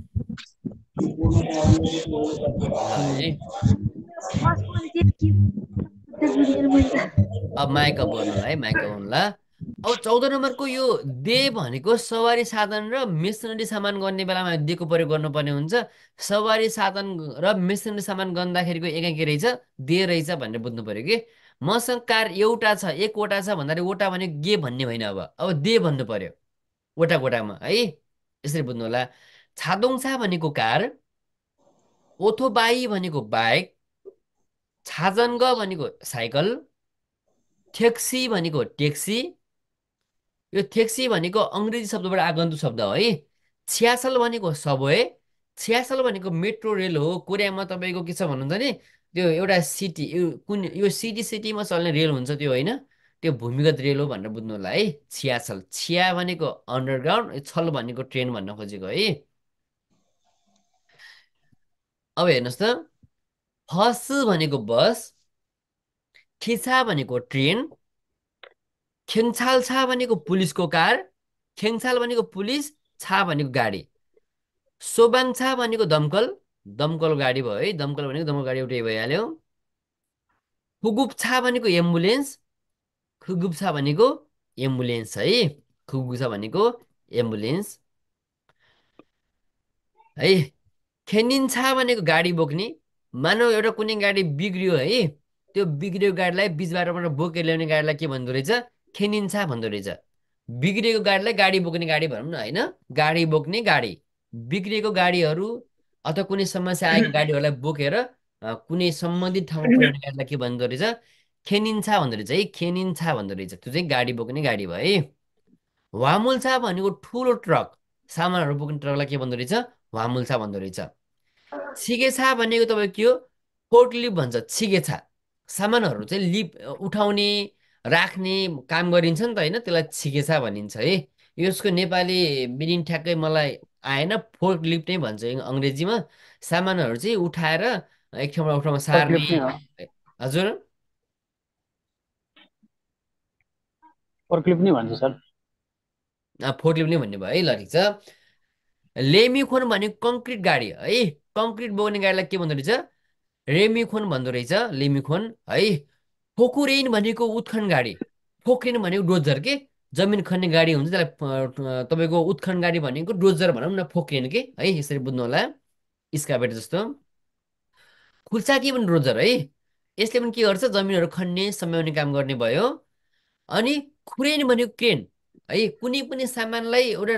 [SPEAKER 1] अब माइका बोल्नु है माइका बोल्नुला अब 14 नम्बरको यो दे भनेको सवारी साधन र मेसिनरी सामान गर्ने बेलामा दिएको प्रयोग गर्नुपर्ने हुन्छ सवारी साधन र मेसिनरी सामान गर्दाखेरिको एकाइ के रहेछ दे रहेछ भनेर बुझ्नु पर्यो कि मसँग कार एउटा छ एकवटा छ भन्दाखेरि वटा भने गे भन्ने होइन अब दे भन्नु पर्यो वटा गोटामा है यसरी बुझ्नु होला छादोङछा भनेको कार ओथोबाई भनेको बाइक छाजनग भनेको साइकल ट्याक्सी भनेको ट्याक्सी यो ट्याक्सी भनेको अङ्ग्रेजी शब्दबाट आगन्तुक शब्द हो है छ्यासल भनेको सबवे छ्यासल भनेको मेट्रो रेल हो कोरियामा तपाईँको के छ भन्नुहुन्छ नि त्यो एउटा सिटी यो सिटीमा चल्ने रेल हुन्छ त्यो होइन त्यो भूमिगत रेल हो भनेर बुझ्नु होला है छ्यासल छ्या भनेको अन्डरग्राउन्ड छल भनेको ट्रेन भन्न खोजेको है अब हेर्नुहोस् त फस भनेको बस खिचा भनेको ट्रेन खेङछाल छा भनेको पुलिसको कार खेङछाल भनेको पुलिस छा भनेको गाडी सोबाङ छा भनेको दमकल गाडी भयो है दमकल भनेको दमकल गाडी एउटै भइहाल्यो खुगुप छा भनेको एम्बुलेन्स खुगुप छा भनेको एम्बुलेन्स है खुगु छ भनेको एम्बुलेन्स है खेनिन छा भनेको गाडी बोक्ने मानव एउटा कुनै गाडी बिग्रियो है त्यो बिग्रियो गाडीलाई बिच बाटोबाट बोकेर ल्याउने गाडीलाई के भन्दो रहेछ खेनिन्छा भन्दो रहेछ बिग्रिएको गाडीलाई गाडी बोक्ने गाडी भनौँ न होइन गाडी बोक्ने गाडी बिग्रिएको गाडीहरू अथवा कुनै समस्या आएको गाडीहरूलाई बोकेर कुनै सम्बन्धित ठाउँमा पुर्याउने गाडीलाई के भन्दो रहेछ खेनिन्छ भन्दो रहेछ है, खेनिन्छ भन्दो रहेछ। त्यो चाहिँ गाडी बोक्ने गाडी भयो है। वामुल्छा भनेको ठुलो ट्रक, सामानहरू बोक्ने ट्रकलाई के भन्दो रहेछ? वामुल्छा भन्दो रहेछ। छिगेछा भनेको तपाईँको के हो? फोर्क लिफ्ट भन्छ छिगेछा। सामानहरू चाहिँ उठाउने राख्ने काम गरिन्छ नि त होइन, त्यसलाई छिगेछा भनिन्छ है। यसको नेपाली मिनिङ ठ्याक्कै मलाई आएन, फोर्क लिफ्ट नै भन्छ अङ्ग्रेजीमा। सामानहरू चाहिँ उठाएर एक ठाउँबाट एक ठाउँमा सार्ने।
[SPEAKER 6] फोर्कलिफ्ट नै हो,
[SPEAKER 1] हजुर
[SPEAKER 6] फोर्कलिफ्ट नै भन्छ सर।
[SPEAKER 1] फोर्क लिफ्ट नै भन्ने भयो है, ल ठिक छ। लेमिखोन भनेको कङ्क्रिट गाडी है, कङ्क्रिट बोक्ने गाडीलाई के भन्दो रहेछ? रेमिखोन भन्दो रहेछ, लेमिखोन है। फोकुरेन भनेको उत्खन गाडी, फोक्रेन भनेको डोजर के, जमिन खन्ने गाडी हुन्छ त्यसलाई तपाईँको उत्खन गाडी भनेको डोजर भनौँ न, फोक्रेन के है, यसरी बुझ्नु होला। स्काभेटर जस्तो। खुल्सा के पनि डोजर है, यसले पनि के गर्छ? जमिनहरू खन्ने सम्याउने काम गर्ने भयो। अनि खुरेन भनेको क्रेन है, कुनै पनि सामानलाई एउटा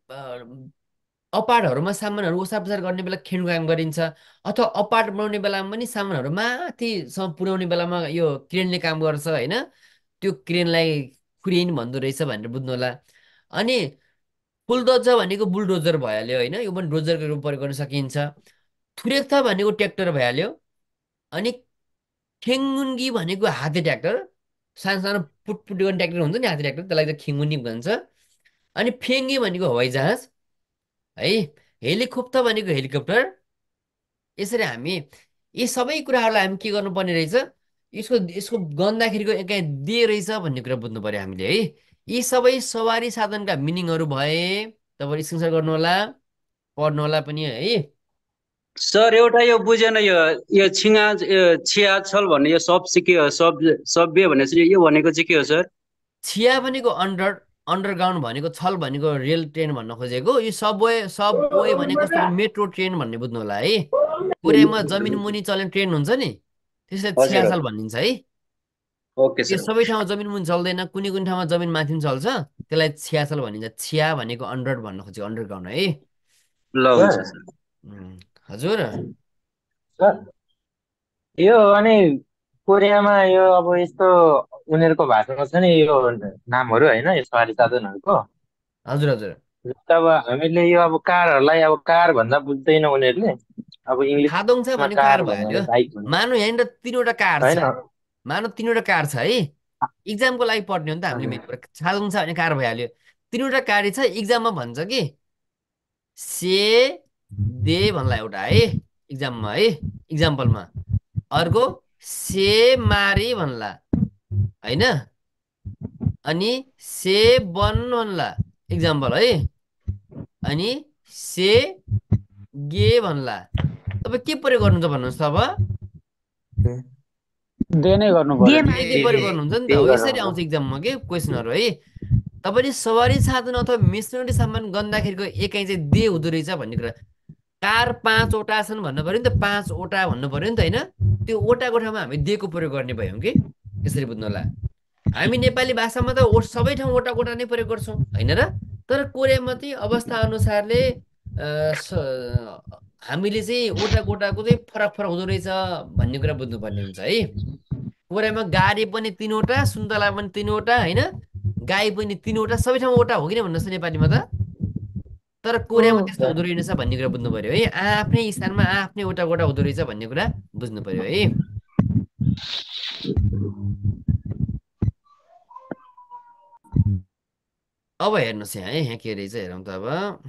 [SPEAKER 1] अपार्टहरूमा सामानहरू ओसार पसार गर्ने बेला खेड्नु काम गरिन्छ, अथवा अपार्ट बनाउने बेलामा पनि सामानहरू माथिसम्म पुर्याउने बेलामा यो क्रेनले काम गर्छ होइन। त्यो क्रेनलाई क्रेन भन्दो रहेछ भनेर बुझ्नु होला। अनि बुलडोजर भनेको बुलडोजर भइहाल्यो होइन, यो पनि डोजरको रूप प्रयोग गर्न सकिन्छ। थुरेक्था भनेको ट्र्याक्टर भइहाल्यो। अनि खेङ्गुन्गी भनेको हाते ट्र्याक्टर, सानो सानो पुटपुटी गर्ने ट्र्याक्टर हुन्छ नि हाते ट्र्याक्टर, त्यसलाई चाहिँ खेङ्गुन्गी भन्छ। अनि फेङ्गी भनेको हवाईजहाज है। हेलिकोप्टर भनेको हेलिकप्टर। यसरी हामी यी सबै कुराहरूलाई हामी के गर्नुपर्ने रहेछ? यसको यसको गन्दाखेरिको एकाइ दे रहेछ भन्ने कुरा बुझ्नु पर्यो हामीले है। यी सबै सवारी साधनका मिनिङहरू भए, तपाईँले स्क्रिनसट गर्नु होला, पढ्नु होला पनि है।
[SPEAKER 8] सर एउटा यो बुझेन, यो छिङा छियाछल भन्ने यो सब के हो? सभ्य भने चाहिँ यो भनेको चाहिँ के हो सर?
[SPEAKER 1] छिया भनेको अन्डरग्राउन्ड भनेको, छल भनेको रेल ट्रेन भन्न खोजेको। यो सबवे भनेको कस्तो? मेट्रो ट्रेन भन्ने बुझ्नु होला है। पुरैमा जमिन मुनि चल्ने ट्रेन हुन्छ नि, त्यसलाई छियाछल भनिन्छ है।
[SPEAKER 8] ओके
[SPEAKER 1] यो
[SPEAKER 8] सर।
[SPEAKER 1] सबै ठाउँमा जमिन मुनि चल्दैन, कुनै कुनै ठाउँमा जमिन माथि पनि चल्छ, त्यसलाई छियाछल भनिन्छ। छिया भनेको अन्डर भन्न खोजेको, अन्डरग्राउन्ड है।
[SPEAKER 8] ल हुन्छ सर।
[SPEAKER 1] हजुर
[SPEAKER 5] सर यो अनि कोरियामा यो अब यस्तो उनीहरूको भाषामा छ नि यो नामहरू होइन, यो सवारी साधनहरूको।
[SPEAKER 1] हजुर हजुर
[SPEAKER 5] जस्तो अब हामीले यो अब कारहरूलाई अब कार भन्दा बुझ्दैन उनीहरूले, अब इङ्ग्लिसमा
[SPEAKER 1] खादोङ छ भने कार
[SPEAKER 5] कार
[SPEAKER 1] भइहाल्यो।
[SPEAKER 5] भनेर बाइक भन्छ
[SPEAKER 1] मानव यहाँनिर 3वटा कार
[SPEAKER 5] होइन।
[SPEAKER 1] छ, मानव 3वटा कार छ है। इक्जामको लागि पढ्ने हो नि त हामीले, मेन कुरा छादोङ छ भने कार भइहाल्यो। 3वटा कारी छ, इक्जाममा भन्छ कि से दे भन्ला एउटा है इक्जाममा है, इक्जाम्पलमा। अर्को से मारी भन्ला होइन, अनि से बन भन्ला इक्जाम्पल है, अनि से गे भन्ला। तपाईँ के प्रयोग गर्नुहुन्छ भन्नुहोस् त? अब
[SPEAKER 6] दे नै गर्नु पर्यो।
[SPEAKER 1] के प्रयोग गर्नुहुन्छ नि त हो, यसरी आउँछ इक्जाममा के क्वेसनहरू है। तपाईँले सवारी साधन अथवा मिसनरी सामान गन्दाखेरिको एकाइ चाहिँ दे हुँदो रहेछ भन्ने कुरा। कार 5वटा छन् भन्नु पऱ्यो नि त, 5वटा भन्नु पऱ्यो नि त होइन। त्यो ओटाको ठाउँमा हामी देको प्रयोग गर्ने भयौँ कि, यसरी बुझ्नु होला। हामी नेपाली भाषामा त सबै ठाउँ ओटा कोटा नै प्रयोग गर्छौँ होइन र, तर कोरियामा चाहिँ अवस्था अनुसारले हामीले चाहिँ ओटा कोटाको चाहिँ फरक फरक हुँदो रहेछ भन्ने कुरा बुझ्नुपर्ने हुन्छ है। कोरियामा गाडी पनि 3वटा, सुन्तला पनि 3वटा होइन, गाई पनि 3वटा, सबै ठाउँमा ओटा हो कि नै भन्नुहोस् नेपालीमा त। तर कोरियामा त्यस्तो हुँदो रहेछ भन्ने कुरा बुझ्नु पर्यो है। आफ्नै स्थानमा आफ्नै ओटा कोटा हुँदो रहेछ भन्ने कुरा बुझ्नु पर्यो है। अब हेर्नुहोस् यहाँ है, यहाँ के रहेछ हेरौँ त।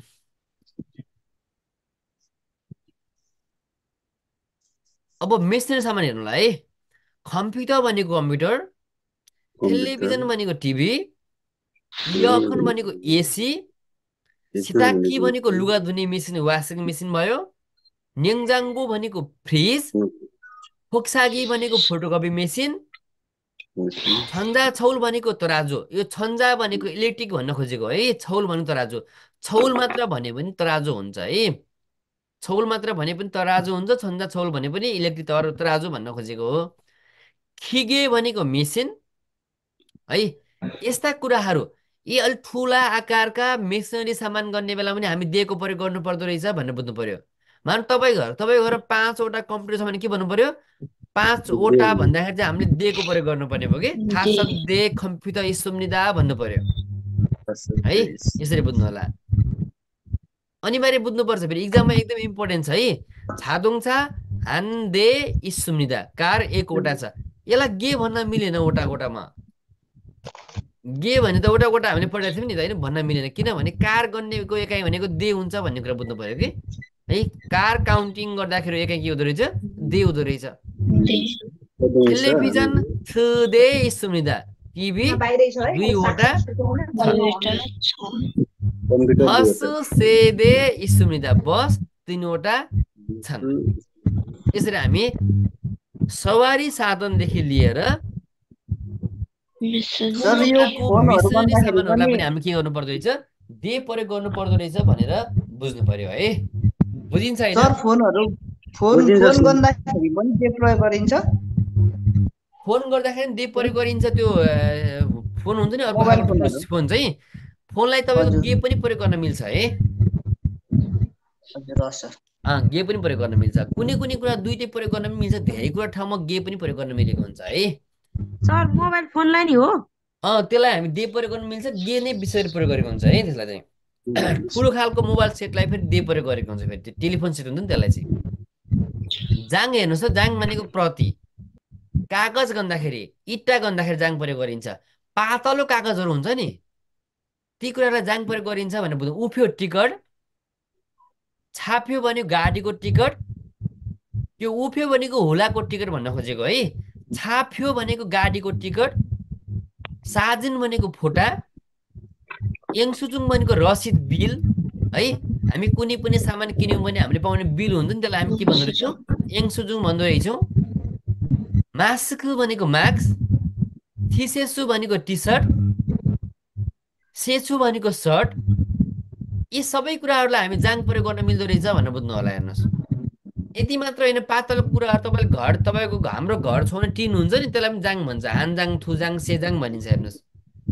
[SPEAKER 1] अब मेसिनरी सामान हेर्नुलाई है। कम्प्युटर भनेको कम्प्युटर, टेलिभिजन भनेको टिभी, इयरफोन भनेको एसी, सिताकी भनेको लुगा धुने मेसिन वासिङ मेसिन भयो, न्याङ्जाङ्गो भनेको फ्रिज, फोक्सागी भनेको फोटोकपी मेसिन, छन्जा छौल भनेको तराजु। यो छन्जा भनेको इलेक्ट्रिक भन्न खोजेको है, छौल भनेको तराजु। छौल मात्र भने पनि तराजु हुन्छ है, छौल मात्र भने पनि तराजु हुन्छ, छन्जा छौल भने पनि इलेक्ट्रिक तराजु भन्न खोजेको हो। खिगे भनेको मेसिन है। यस्ता कुराहरू, यी अलिक ठुला आकारका मेसिनरी सामान गर्ने बेला पनि हामी दिएको प्रयोग गर्नु पर्दो रहेछ भनेर बुझ्नु पर्यो। मान तपाईँको घर 5वटा कम्प्युटर छ भने के भन्नु पर्यो? 5वटा भन्दाखेरि चाहिँ हामीले देको प्रयोग गर्नुपर्ने भयो कि 다섯 대 컴퓨터 있습니다 भन्नु पर्यो है यसरी बुझ्नु होला अनिवार्य बुझ्नुपर्छ फेरि एक्जाममा एकदम इम्पोर्टेन्ट छ है 자동차 한 대 있습니다 कार 1वटा छ यसलाई गे भन्न मिलेन वटामा गे भने त वटा हामीले पढाएको थियौँ नि त हैन भन्न मिलेन किनभने कार गन्नेको एकाइ भनेको दे हुन्छ भन्ने कुरा बुझ्नु पर्यो कि है कार काउन्टिङ गर्दाखेरि एकाइ के हुँदो रहेछ दे हुँदो रहेछ 텔레비전 2대 있습니다 टिभी 2वटा बस 3대 있습니다 बस 3वटा छन् यसरी हामी सवारी साधनदेखि लिएर मिसनरी सामानहरूलाई पनि हामी के गर्नु पर्दो रहेछ दे प्रयोग गर्नु पर्दो रहेछ भनेर बुझ्नु पर्यो है बुझिन्छ हैन
[SPEAKER 2] सर फोन गर्दाखेरि पनि के प्रयोग गरिन्छ
[SPEAKER 1] फोन गर्दाखेरि दे प्रयोग गरिन्छ त्यो फोन हुन्छ नि अर्को खालको फोन चाहिँ फोनलाई तपाईको गे पनि प्रयोग गर्न मिल्छ है
[SPEAKER 2] हजुर सर
[SPEAKER 1] गे पनि प्रयोग गर्न मिल्छ कुनै कुरा दुईटै प्रयोग गर्न मिल्छ धेरै कुरा ठाउँमा गे पनि प्रयोग गर्न मिलेको हुन्छ है
[SPEAKER 9] सर मोबाइल फोनलाई नि हो
[SPEAKER 1] त्यसलाई हामी दे प्रयोग गर्न मिल्छ गे नै विषय प्रयोग गरेको हुन्छ है त्यसलाई चाहिँ ठुलो खालको मोबाइल सेटलाई फेरि दे प्रयोग गरेको हुन्छ फेरि टेलिफोन सेट हुन्छ नि त्यसलाई चाहिँ जाङ हेर्नुहोस् त जाङ भनेको प्रति कागज गन्दाखेरि इट्टा गन्दाखेरि जाङ प्रयोग गरिन्छ पातलो कागजहरू हुन्छ नि ती कुरालाई जाङ प्रयोग गरिन्छ भनेर बुझ्नु उफ्यो टिकट छाप्यो भनेको गाडीको टिकट त्यो उफ्यो भनेको हुलाको टिकट भन्न खोजेको है छाप्यो भनेको गाडीको टिकट साजिन भनेको फोटा एङसुजुङ भनेको रसिद बिल है हामी कुनै पनि सामान किन्यौँ भने हामीले पाउने बिल हुन्छ नि त्यसलाई हामी के भन्दो रहेछौँ एङसुजुङ भन्दो रहेछौँ मास्क भनेको मास्क थिसेसु भनेको टी सर्ट सेछु भनेको सर्ट यी सबै कुराहरूलाई हामी जाङ प्रयोग गर्न मिल्दो रहेछ भनेर बुझ्नु होला हेर्नुहोस् यति मात्र होइन पातलो कुरा तपाईँको हाम्रो घर छेउमा टिन हुन्छ नि त्यसलाई पनि जाङ भन्छ हानजाङ थुजाङ सेजाङ भनिन्छ हेर्नुहोस्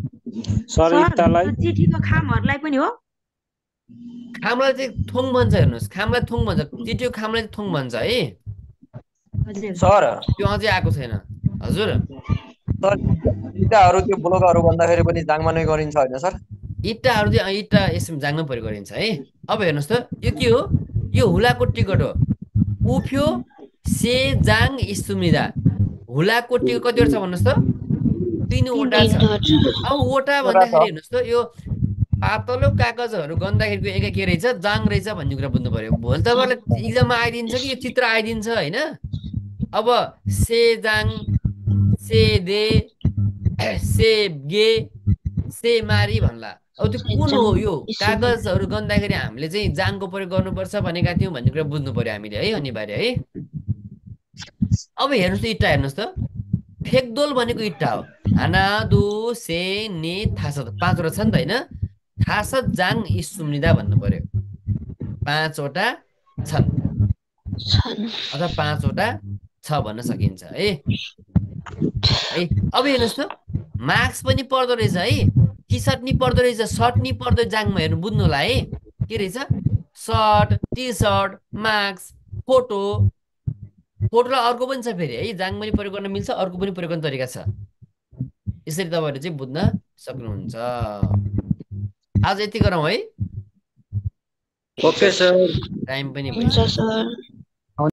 [SPEAKER 9] चिठीको खामहरूलाई पनि हो
[SPEAKER 1] खामलाई चाहिँ थोङ भन्छ हेर्नुहोस् खामलाई थोङ भन्छ चिठीको खामलाई चाहिँ थोङ भन्छ है
[SPEAKER 10] सर
[SPEAKER 1] त्यो अझै आएको छैन हजुर
[SPEAKER 10] इँटाहरू त्यो ब्लकहरू भन्दाखेरि पनि जाङमा नै गरिन्छ होइन सर
[SPEAKER 1] इट्टाहरू चाहिँ इट्टा यसमा जाङमा प्रयोग गरिन्छ है अब हेर्नुहोस् त यो के हो यो हुलाको टिकट हो उफ्यो से जाङ इस्तुमिदा हुलाको टिकट कतिवटा छ भन्नुहोस् त 3वटा छ अब वटा भन्दाखेरि हेर्नुहोस् त यो पातलो कागजहरू गन्दाखेरिको एका के रहेछ जाङ रहेछ भन्ने कुरा बुझ्नु पर्यो भोलि तपाईँलाई इक्जाममा आइदिन्छ कि यो चित्र आइदिन्छ होइन अब से जाङ से दे से गे से मारी भन्ला अब त्यो कुन हो यो कागजहरू गन्दाखेरि हामीले चाहिँ जाङको प्रयोग गर्नुपर्छ भनेका थियौँ भन्ने कुरा बुझ्नु पर्यो हामीले है अनिवार्य है अब हेर्नुहोस् त इट्टा हेर्नुहोस् त फेकदोल भनेको इट्टा हो हाना दु से ने थासा 5वटा छ नि त होइन थासा जाङ इस्सुम्निदा भन्नु पर्यो 5वटा छन् अथवा 5वटा छ भन्न सकिन्छ है अब हेर्नुहोस् त मार्क्स पनि पर्दो रहेछ है टी सर्ट नि पर्दो रहेछ सर्ट नि पर्दो जाङमा हेर्नु बुझ्नु होला है के रहेछ सर्ट टी सर्ट मार्क्स फोटोलाई अर्को पनि छ फेरि है जाङ पनि प्रयोग गर्न मिल्छ अर्को पनि प्रयोग गर्ने तरिका छ यसरी तपाईँहरूले चाहिँ बुझ्न सक्नुहुन्छ आज यति गरौँ है
[SPEAKER 8] ओके सर
[SPEAKER 1] टाइम पनि भयो